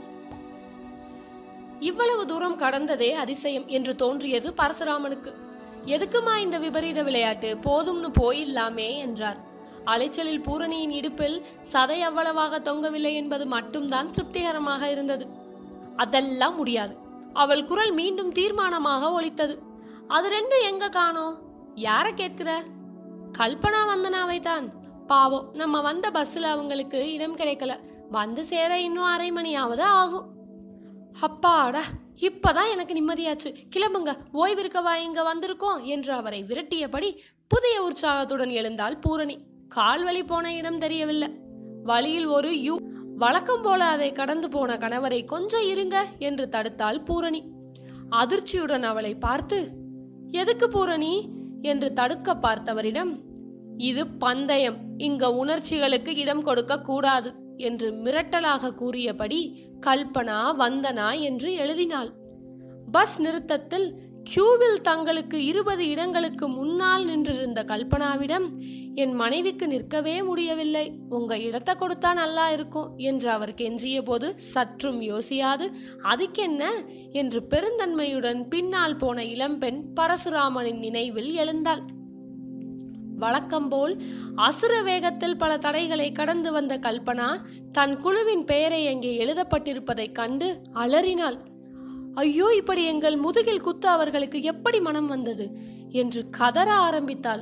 இவ்வளவு தூரம் கடந்ததே அதிசயம் என்று தோன்றியது பரசுராமனுக்கு. எதுக்குமா இந்த விபரீத விளையாட்டு, போதும்னு போயிடலாமே என்றார். அலைச்சலில் பூரணியின் இடுப்பில் சதை அவ்வளவாக தொங்கவில்லை என்பது மட்டும்தான் திருப்திகரமாக இருந்தது. அதெல்லாம் முடியாது. அவள் குரல் மீண்டும் தீர்மானமாக ஒலித்தது. அது ரெண்டும் எங்க காணோம்? யார கேட்கிற? கல்பனா வந்தனாவை தான். பாவம், நம்ம வந்த பஸ்ல அவங்களுக்கு இடம் கிடைக்கல. வந்து சேர இன்னும் அரை மணியாவது ஆகும். அப்பாடா, இப்பதான் எனக்கு நிம்மதியாச்சு. கிளம்புங்க, ஓய்விருக்கவா இங்க வந்திருக்கோம் என்று அவரை விரட்டியபடி புதிய உற்சாகத்துடன் எழுந்தாள் பூரணி. கால் வலி போன இடம் தெரியவில்லை. வழியில் ஒரு யூ. வழக்கம் போல அதை கடந்து போன கணவரை கொஞ்சம் இருங்க என்று தடுத்தாள் பூரணி. அதிர்ச்சியுடன் அவளை பார்த்து, எதுக்கு பூரணி என்று தடுக்க பார்த்தவரிடம், இது பந்தயம், இங்க உணர்ச்சிகளுக்கு இடம் கொடுக்க கூடாது என்று மிரட்டலாக கூறியபடி கல்பனா வந்தனா என்று எழுதினாள். பஸ் நிறுத்தத்தில் கியூவில் தங்களுக்கு இருபது இடங்களுக்கு முன்னால் நின்றிருந்த கல்பனாவிடம், என் மனைவிக்கு நிற்கவே முடியவில்லை, உங்க இடத்தை கொடுத்தா நல்லா இருக்கும் என்று அவர் கெஞ்சிய போது சற்றும் யோசியாது, அதுக்கென்ன என்று பெருந்தன்மையுடன் பின்னால் போன இளம்பெண் பரசுராமனின் நினைவில் எழுந்தாள். வழக்கம்போல் அசுர வேகத்தில் பல தடைகளை கடந்து வந்த கல்பனா தன் குழுவின் பெயரை அங்கே எழுதப்பட்டிருப்பதை கண்டு அலறினாள். ஐயோ, இப்படி எங்கள் முதுகில் குத்த அவர்களுக்கு எப்படி மனம் வந்தது என்று கதற ஆரம்பித்தாள்.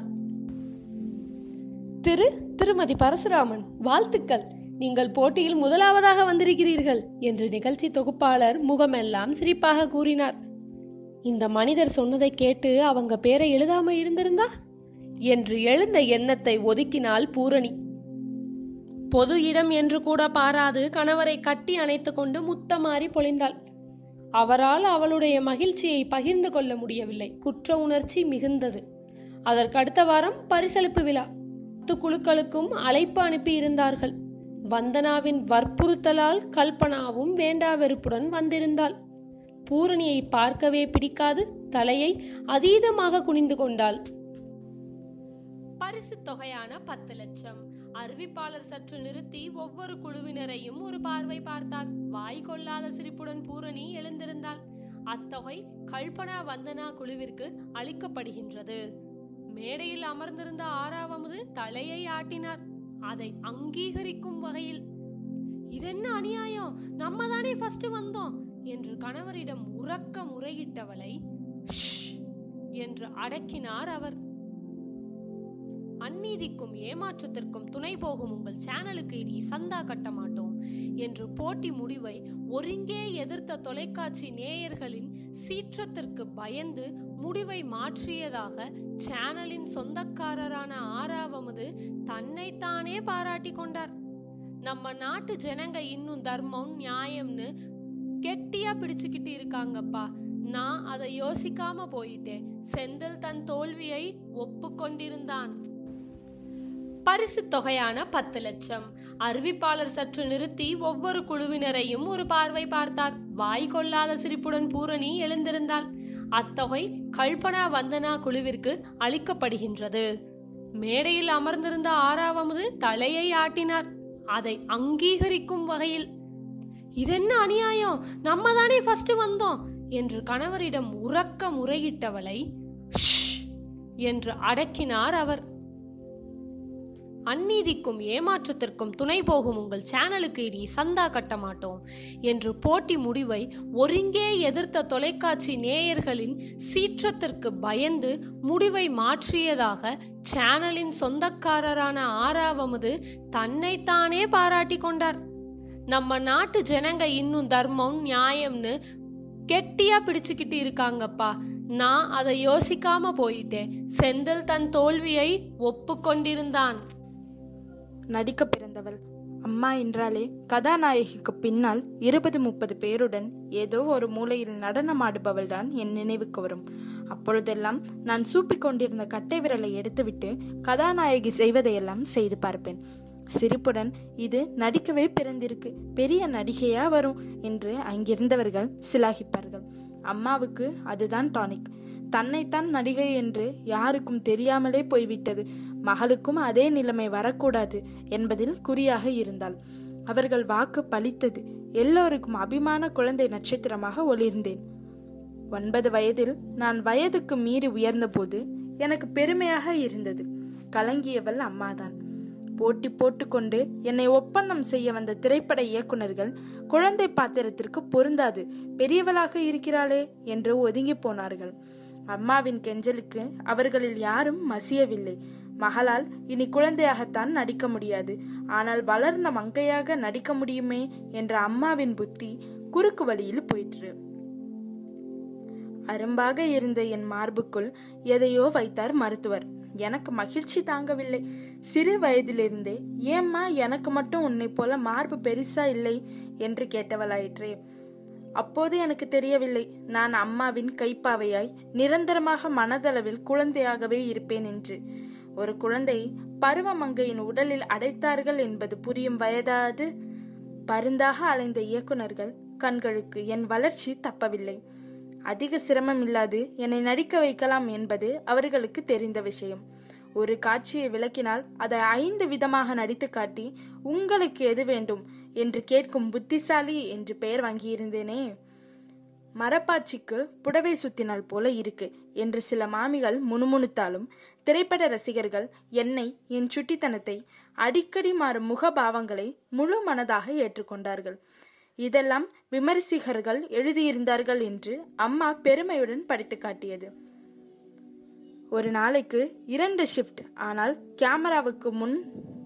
திரு திருமதி பரசுராமன், வாழ்த்துக்கள், நீங்கள் போட்டியில் முதலாவதாக வந்திருக்கிறீர்கள் என்று நிகழ்ச்சி தொகுப்பாளர் முகமெல்லாம் சிரிப்பாக கூறினார். இந்த மனிதர் சொன்னதை கேட்டு அவங்க பேரை எழுதாம இருந்திருந்தா என்று எழுந்த எண்ணத்தை ஒதுக்கினாள் பூரணி. பொது இடம் என்று கூட பாராது கணவரை கட்டி அணைத்து கொண்டு முத்தமாறி பொழிந்தாள். அவரால் அவளுடைய மகிழ்ச்சியை பகிர்ந்து கொள்ள முடியவில்லை. குற்ற உணர்ச்சி மிகுந்தது. அதற்கு அடுத்த வாரம் பரிசளிப்பு விழா. பத்து குழுக்களுக்கும் அழைப்பு அனுப்பி இருந்தார்கள். வந்தனாவின் வற்புறுத்தலால் கல்பனாவும் வேண்டா வெறுப்புடன் வந்திருந்தாள். பூரணியை பார்க்கவே பிடிக்காது தலையை அதீதமாக குனிந்து கொண்டாள். பரிசு தொகையான பத்து லட்சம். அறிவிப்பாளர் சற்று நிறுத்தி ஒவ்வொரு குழுவினரையும் ஒரு பார்வை பார்த்தார். வாய் கொள்ளாத சிரிப்புடன் பூரணி எழுந்திருந்தாள். அத்தொகை கல்பனா வந்தனா குழுவிற்கு அளிக்கப்படுகின்றது. மேடையில் அமர்ந்திருந்த ஆறாவது தலையை ஆட்டினார். அதை அங்கீகரிக்கும் வகையில், இதென்ன அநியாயம், நம்ம தானே ஃபர்ஸ்ட் வந்தோம் என்று கணவரிடம் உறக்க முறையிட்டவளை என்று அடக்கினார் அவர். அந்நீதிக்கும் ஏமாற்றத்திற்கும் துணை போகும் உங்கள் சேனலுக்கு இனி சந்தா கட்ட மாட்டோம் என்று போட்டி முடிவை ஒருங்கே எதிர்த்த தொலைக்காட்சி நேயர்களின் சீற்றத்திற்கு பயந்து முடிவை மாற்றியதாக சேனலின் சொந்தக்காரரான ஆறாவது தன்னைத்தானே பாராட்டி கொண்டார். நம்ம நாட்டு ஜனங்க இன்னும் தர்மம் நியாயம்னு கெட்டியா பிடிச்சுக்கிட்டு இருக்காங்கப்பா, நான் அதை யோசிக்காம போயிட்டேன். செந்தில் தன் தோல்வியை ஒப்புக்கொண்டிருந்தான். பரிசு தொகையான பத்து லட்சம். அறிவிப்பாளர் சற்று நிறுத்தி ஒவ்வொரு குழுவினரையும் ஒரு பார்வை பார்த்தார். வாய் கொள்ளாத சிரிப்புடன் பூரணி எழுந்திருந்தாள். அத்தொகை கல்பனா வந்தனா குழுவிற்கு அளிக்கப்படுகின்றது. மேடையில் அமர்ந்திருந்த ஆறாவது தலையை ஆட்டினார். அதை அங்கீகரிக்கும் வகையில், இதென்ன அநியாயம், நம்ம தானே ஃபர்ஸ்ட் வந்தோம் என்று கணவரிடம் உறக்க முறையிட்டவளை என்று அடக்கினார் அவர். அந்நீதிக்கும் ஏமாற்றத்திற்கும் துணை போகும் உங்கள் சேனலுக்கு இனி சந்தா கட்ட மாட்டோம் என்று போட்டி முடிவை ஒருங்கே எதிர்த்த தொலைக்காட்சி நேயர்களின் சீற்றத்திற்கு பயந்து முடிவை மாற்றியதாக சேனலின் சொந்தக்காரரான ஆறாவது தன்னைத்தானே பாராட்டி கொண்டார். நம்ம நாட்டு ஜனங்க இன்னும் தர்மம் நியாயம்னு கெட்டியா பிடிச்சுக்கிட்டு இருக்காங்கப்பா, நான் அதை யோசிக்காம போயிட்டேன். செந்தில் தன் தோல்வியை ஒப்புக்கொண்டிருந்தான். நடிக்க பிறந்தவள். அம்மா என்றாலே கதாநாயகிக்கு பின்னால் இருபது முப்பது பேருடன் ஏதோ ஒரு மூலையில் நடனமாடுபவள் தான் என் நினைவுக்கு வரும். அப்பொழுதெல்லாம் நான் சூப்பிக் கொண்டிருந்த கட்டை விரலை எடுத்துவிட்டு கதாநாயகி செய்வதையெல்லாம் செய்து பார்ப்பேன். சிரிப்புடன், இது நடிக்கவே பிறந்திருக்கு, பெரிய நடிகையா வரும் என்று அங்கிருந்தவர்கள் சிலாகிப்பார்கள். அம்மாவுக்கு அதுதான் டானிக். தன்னைத்தான் நடிகை என்று யாருக்கும் தெரியாமலே போய்விட்டது. மகளுக்கும் அதே நிலைமை வரக்கூடாது என்பதில் குறியாக இருந்தாள். அவர்கள் வாக்கு பலித்தது. எல்லோருக்கும் அபிமான குழந்தை நட்சத்திரமாக ஒளிர்ந்தேன். ஒன்பது வயதில் நான் வயதுக்கு மீறி உயர்ந்த போது எனக்கு பெருமையாக இருந்தது. கலங்கியவள் அம்மாதான். போட்டி போட்டுக்கொண்டு என்னை ஒப்பந்தம் செய்ய வந்த திரைப்பட இயக்குநர்கள் குழந்தை பாத்திரத்திற்கு பொருந்தாது, பெரியவளாக இருக்கிறாளே என்று ஒதுங்கி போனார்கள். அம்மாவின் கெஞ்சலுக்கு அவர்களில் யாரும் மசியவில்லை. மகளால் இனி குழந்தையாகத்தான் நடிக்க முடியாது, ஆனால் வளர்ந்த மங்கையாக நடிக்க முடியுமே என்ற அம்மாவின் புத்தி குறுக்கு வழியில் போயிற்று. அரும்பாக இருந்த என் மார்புக்குள் எதையோ வைத்தார் மருத்துவர். எனக்கு மகிழ்ச்சி தாங்கவில்லை. சிறு வயதிலிருந்தே ஏம்மா எனக்கு மட்டும் உன்னை போல மார்பு பெருசா இல்லை என்று கேட்டவளாயிற்றே. அப்போது எனக்கு தெரியவில்லை நான் அம்மாவின் கைப்பாவையாய் நிரந்தரமாக மனதளவில் குழந்தையாகவே இருப்பேன் என்று. ஒரு குழந்தை பருவமங்கையின் உடலில் அடைத்தார்கள் என்பது புரியும் வயதாது. பருந்தாக அலைந்த இயக்குனர்கள் கண்களுக்கு என் வளர்ச்சி தப்பவில்லை. அதிக சிரமம் இல்லாது என்னை நடிக்க வைக்கலாம் என்பது அவர்களுக்கு தெரிந்த விஷயம். ஒரு காட்சியை விளக்கினால் அதை ஐந்து விதமாக நடித்து காட்டி உங்களுக்கு எது வேண்டும் என்று கேட்கும் புத்திசாலி என்று பெயர் வாங்கியிருந்தேனே. மரப்பாச்சிக்கு புடவை சுத்தினால் போல இருக்கு என்று சில மாமிகள் முணுமுணுத்தாலும் திரைப்பட ரசிகர்கள் என்னை, என் சுட்டித்தனத்தை, அடிக்கடி மாறும் முகபாவங்களை முழு மனதாக ஏற்றுக்கொண்டார்கள். இதெல்லாம் விமர்சிகர்கள் எழுதியிருந்தார்கள் என்று அம்மா பெருமையுடன் படித்து காட்டியது. ஒரு நாளைக்கு இரண்டு ஷிஃப்ட், ஆனால் கேமராவுக்கு முன்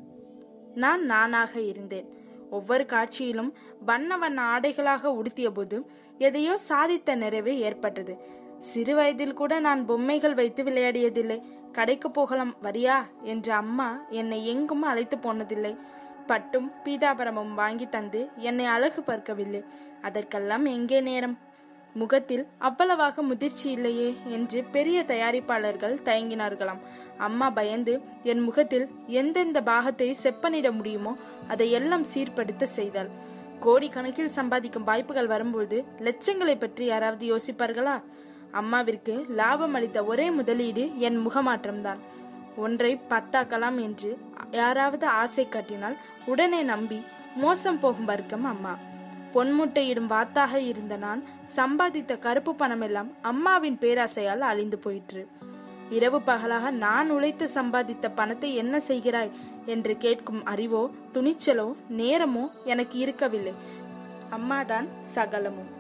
நான் நானாக இருந்தேன். ஒவ்வொரு காட்சியிலும் வண்ண வண்ண ஆடைகளாக உடுத்திய போது எதையோ சாதித்த நிறைவு ஏற்பட்டது. சிறு வயதில் கூட நான் பொம்மைகள் வைத்து விளையாடியதில்லை. கடைக்கு போகலாம் வரியா என்று அம்மா என்னை எங்கும் அழைத்து போனதில்லை. பட்டும் பீதாபரமும் வாங்கி தந்து என்னை அழகு பார்க்கவில்லை. அதற்கெல்லாம் எங்கே நேரம்? முகத்தில் அவ்வளவாக முதிர்ச்சி இல்லையே என்று பெரிய தயாரிப்பாளர்கள் தயங்கினார்களாம். அம்மா பயந்து என் முகத்தில் எந்தெந்த பாகத்தை செப்பனிட முடியுமோ அதை எல்லாம் சீர்படுத்த செய்தாள். கோடிக்கணக்கில் சம்பாதிக்கும் வாய்ப்புகள் வரும்போது லட்சங்களை பற்றி யாராவது யோசிப்பார்களா? அம்மாவிற்கு லாபம் அளித்த ஒரே முதலீடு என் முகமாற்றம்தான். ஒன்றை பத்தாக்கலாம் என்று யாராவது ஆசை காட்டினால் உடனே நம்பி மோசம் போகும் வர்க்கம் அம்மா. பொன்முட்டையிடும் வாத்தாக இருந்த நான் சம்பாதித்த கருப்பு பணம் எல்லாம் அம்மாவின் பேராசையால் அழிந்து போயிற்று. இரவு பகலாக நான் உழைத்து சம்பாதித்த பணத்தை என்ன செய்கிறாய் என்று கேட்கும் அறிவோ துணிச்சலோ நேரமோ எனக்கு இருக்கவில்லை. அம்மாதான் சகலமும்.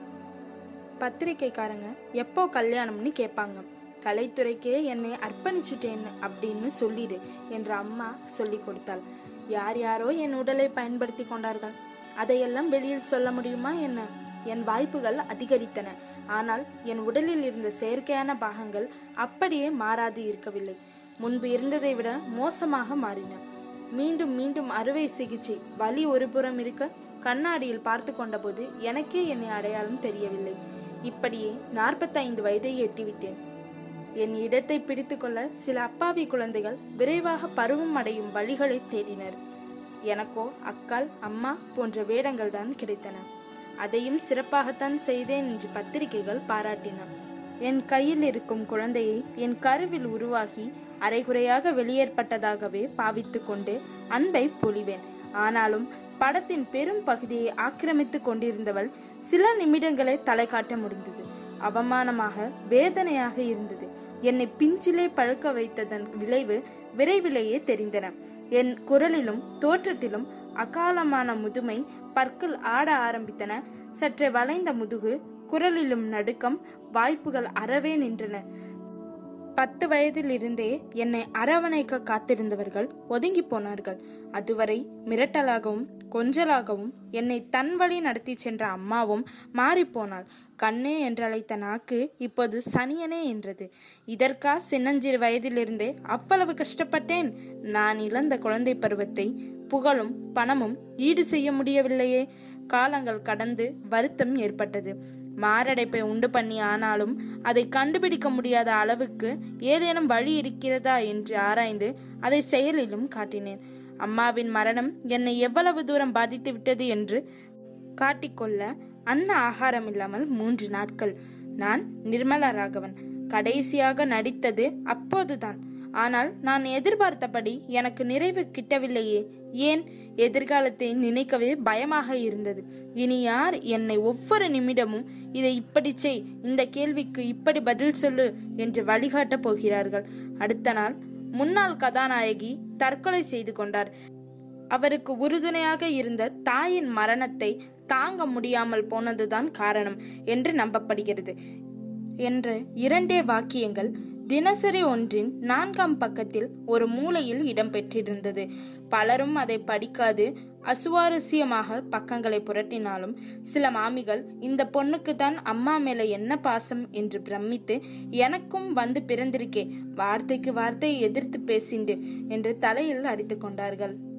பத்திரிக்கைக்காரங்க எப்போ கல்யாணம்னு கேட்பாங்க. கலைத்துறைக்கே என்னை அர்ப்பணிச்சுட்டேன்னு அப்படின்னு சொல்லிடு என்று அம்மா சொல்லி கொடுத்தாள். யார் யாரோ என் உடலை பயன்படுத்தி கொண்டார்கள். அதையெல்லாம் வெளியில் சொல்ல முடியுமா என்ன? என் வாய்ப்புகள் அதிகரித்தன. ஆனால் என் உடலில் இருந்த செயற்கையான பாகங்கள் அப்படியே மாறாது இருக்கவில்லை. முன்பு இருந்ததை விட மோசமாக மாறின. மீண்டும் மீண்டும் அறுவை சிகிச்சை. வலி ஒரு புறம் இருக்க கண்ணாடியில் பார்த்து கொண்ட போது எனக்கே என்னை அடையாளம் தெரியவில்லை. இப்படியே நாற்பத்தைந்து வயதை எட்டிவிட்டேன். என் இடத்தை பிடித்து கொள்ள சில அப்பாவி குழந்தைகள் விரைவாக பருவம் அடையும் வழிகளை தேடினர். எனக்கோ அக்கால், அம்மா போன்ற வேடங்கள் தான் கிடைத்தன. அதையும் சிறப்பாகத்தான் செய்தேன் என்று பத்திரிகைகள் பாராட்டின. என் கையில் இருக்கும் குழந்தையை என் கருவில் உருவாகி அரைகுறையாக வெளியேற்பட்டதாகவே பாவித்து கொண்டு அன்பை பொழிவேன். ஆனாலும் படத்தின் பெரும் பகுதியை ஆக்கிரமித்து கொண்டிருந்தவள் சில நிமிடங்களை தலை காட்ட முடிந்தது. அவமானமாக, வேதனையாக இருந்தது. என்னை பிஞ்சிலே பழுக்க வைத்ததன் விளைவு விரைவிலேயே தெரிந்தன. என் குரலிலும் தோற்றத்திலும் அகாலமான முதுமை, பற்கள் ஆட ஆரம்பித்தன. சற்றே வளைந்த முதுகு, குரலிலும் நடுக்கம், வாய்ப்புகள் அறவே நின்றன. பத்து வயதில் இருந்தே என்னை அரவணைக்க காத்திருந்தவர்கள் ஒதுங்கி போனார்கள். அதுவரை மிரட்டலாகவும் கொஞ்சலாகவும் என்னை தன் வழி நடத்தி சென்ற அம்மாவும் மாறிப்போனாள். கண்ணே என்றழைத்த நாக்கு இப்போது சனியனே என்றது. இதற்கா சின்னஞ்சிறு வயதிலிருந்தே அவ்வளவு கஷ்டப்பட்டேன்? நான் இழந்த குழந்தை பருவத்தை புகழும் பணமும் ஈடு செய்ய முடியவில்லையே. காலங்கள் கடந்து வருத்தம் ஏற்பட்டது. மாரடைப்பை உண்டு பண்ணி ஆனாலும் அதை கண்டுபிடிக்க முடியாத அளவுக்கு ஏதேனும் வழி இருக்கிறதா என்று ஆராய்ந்து அதை செயலிலும் காட்டினேன். அம்மாவின் மரணம் என்னை எவ்வளவு தூரம் பாதித்து விட்டது என்று காட்டிக்கொள்ள அன்ன ஆகாரம் இல்லாமல் மூன்று நாட்கள். நான் நிர்மலா ராகவன். கடைசியாக நடித்தது அப்போதுதான். ஆனால் நான் எதிர்பார்த்தபடி எனக்கு நிறைவு கிட்டவில்லையே. ஏன்? எதிர்காலத்தை நினைக்கவே பயமாக இருந்தது. இனி யார் என்னை ஒவ்வொரு நிமிடமும் இதை இப்படி செய், இந்த கேள்விக்கு இப்படி பதில் சொல்லு என்று வழிகாட்டப் போகிறார்கள்? அடுத்த நாள் முன்னாள் கதாநாயகி தற்கொலை செய்து கொண்டார். அவருக்கு உறுதுணையாக இருந்த தாயின் மரணத்தை தாங்க முடியாமல் போனதுதான் காரணம் என்று நம்பப்படுகிறது என்ற இரண்டே வாக்கியங்கள் தினசரி ஒன்றின் நான்காம் பக்கத்தில் ஒரு மூலையில் இடம்பெற்றிருந்தது. பலரும் அதை படிக்காது அசுவாரஸ்யமாக பக்கங்களை புரட்டினாலும் சில மாமிகள் இந்த பொண்ணுக்கு தான் அம்மா மேல என்ன பாசம் என்று பிரமித்து எனக்கும் வந்து பிறந்திருக்கே, வார்த்தைக்கு வார்த்தை எதிர்த்து பேசிண்டு என்று தலையில் அடித்து கொண்டார்கள்.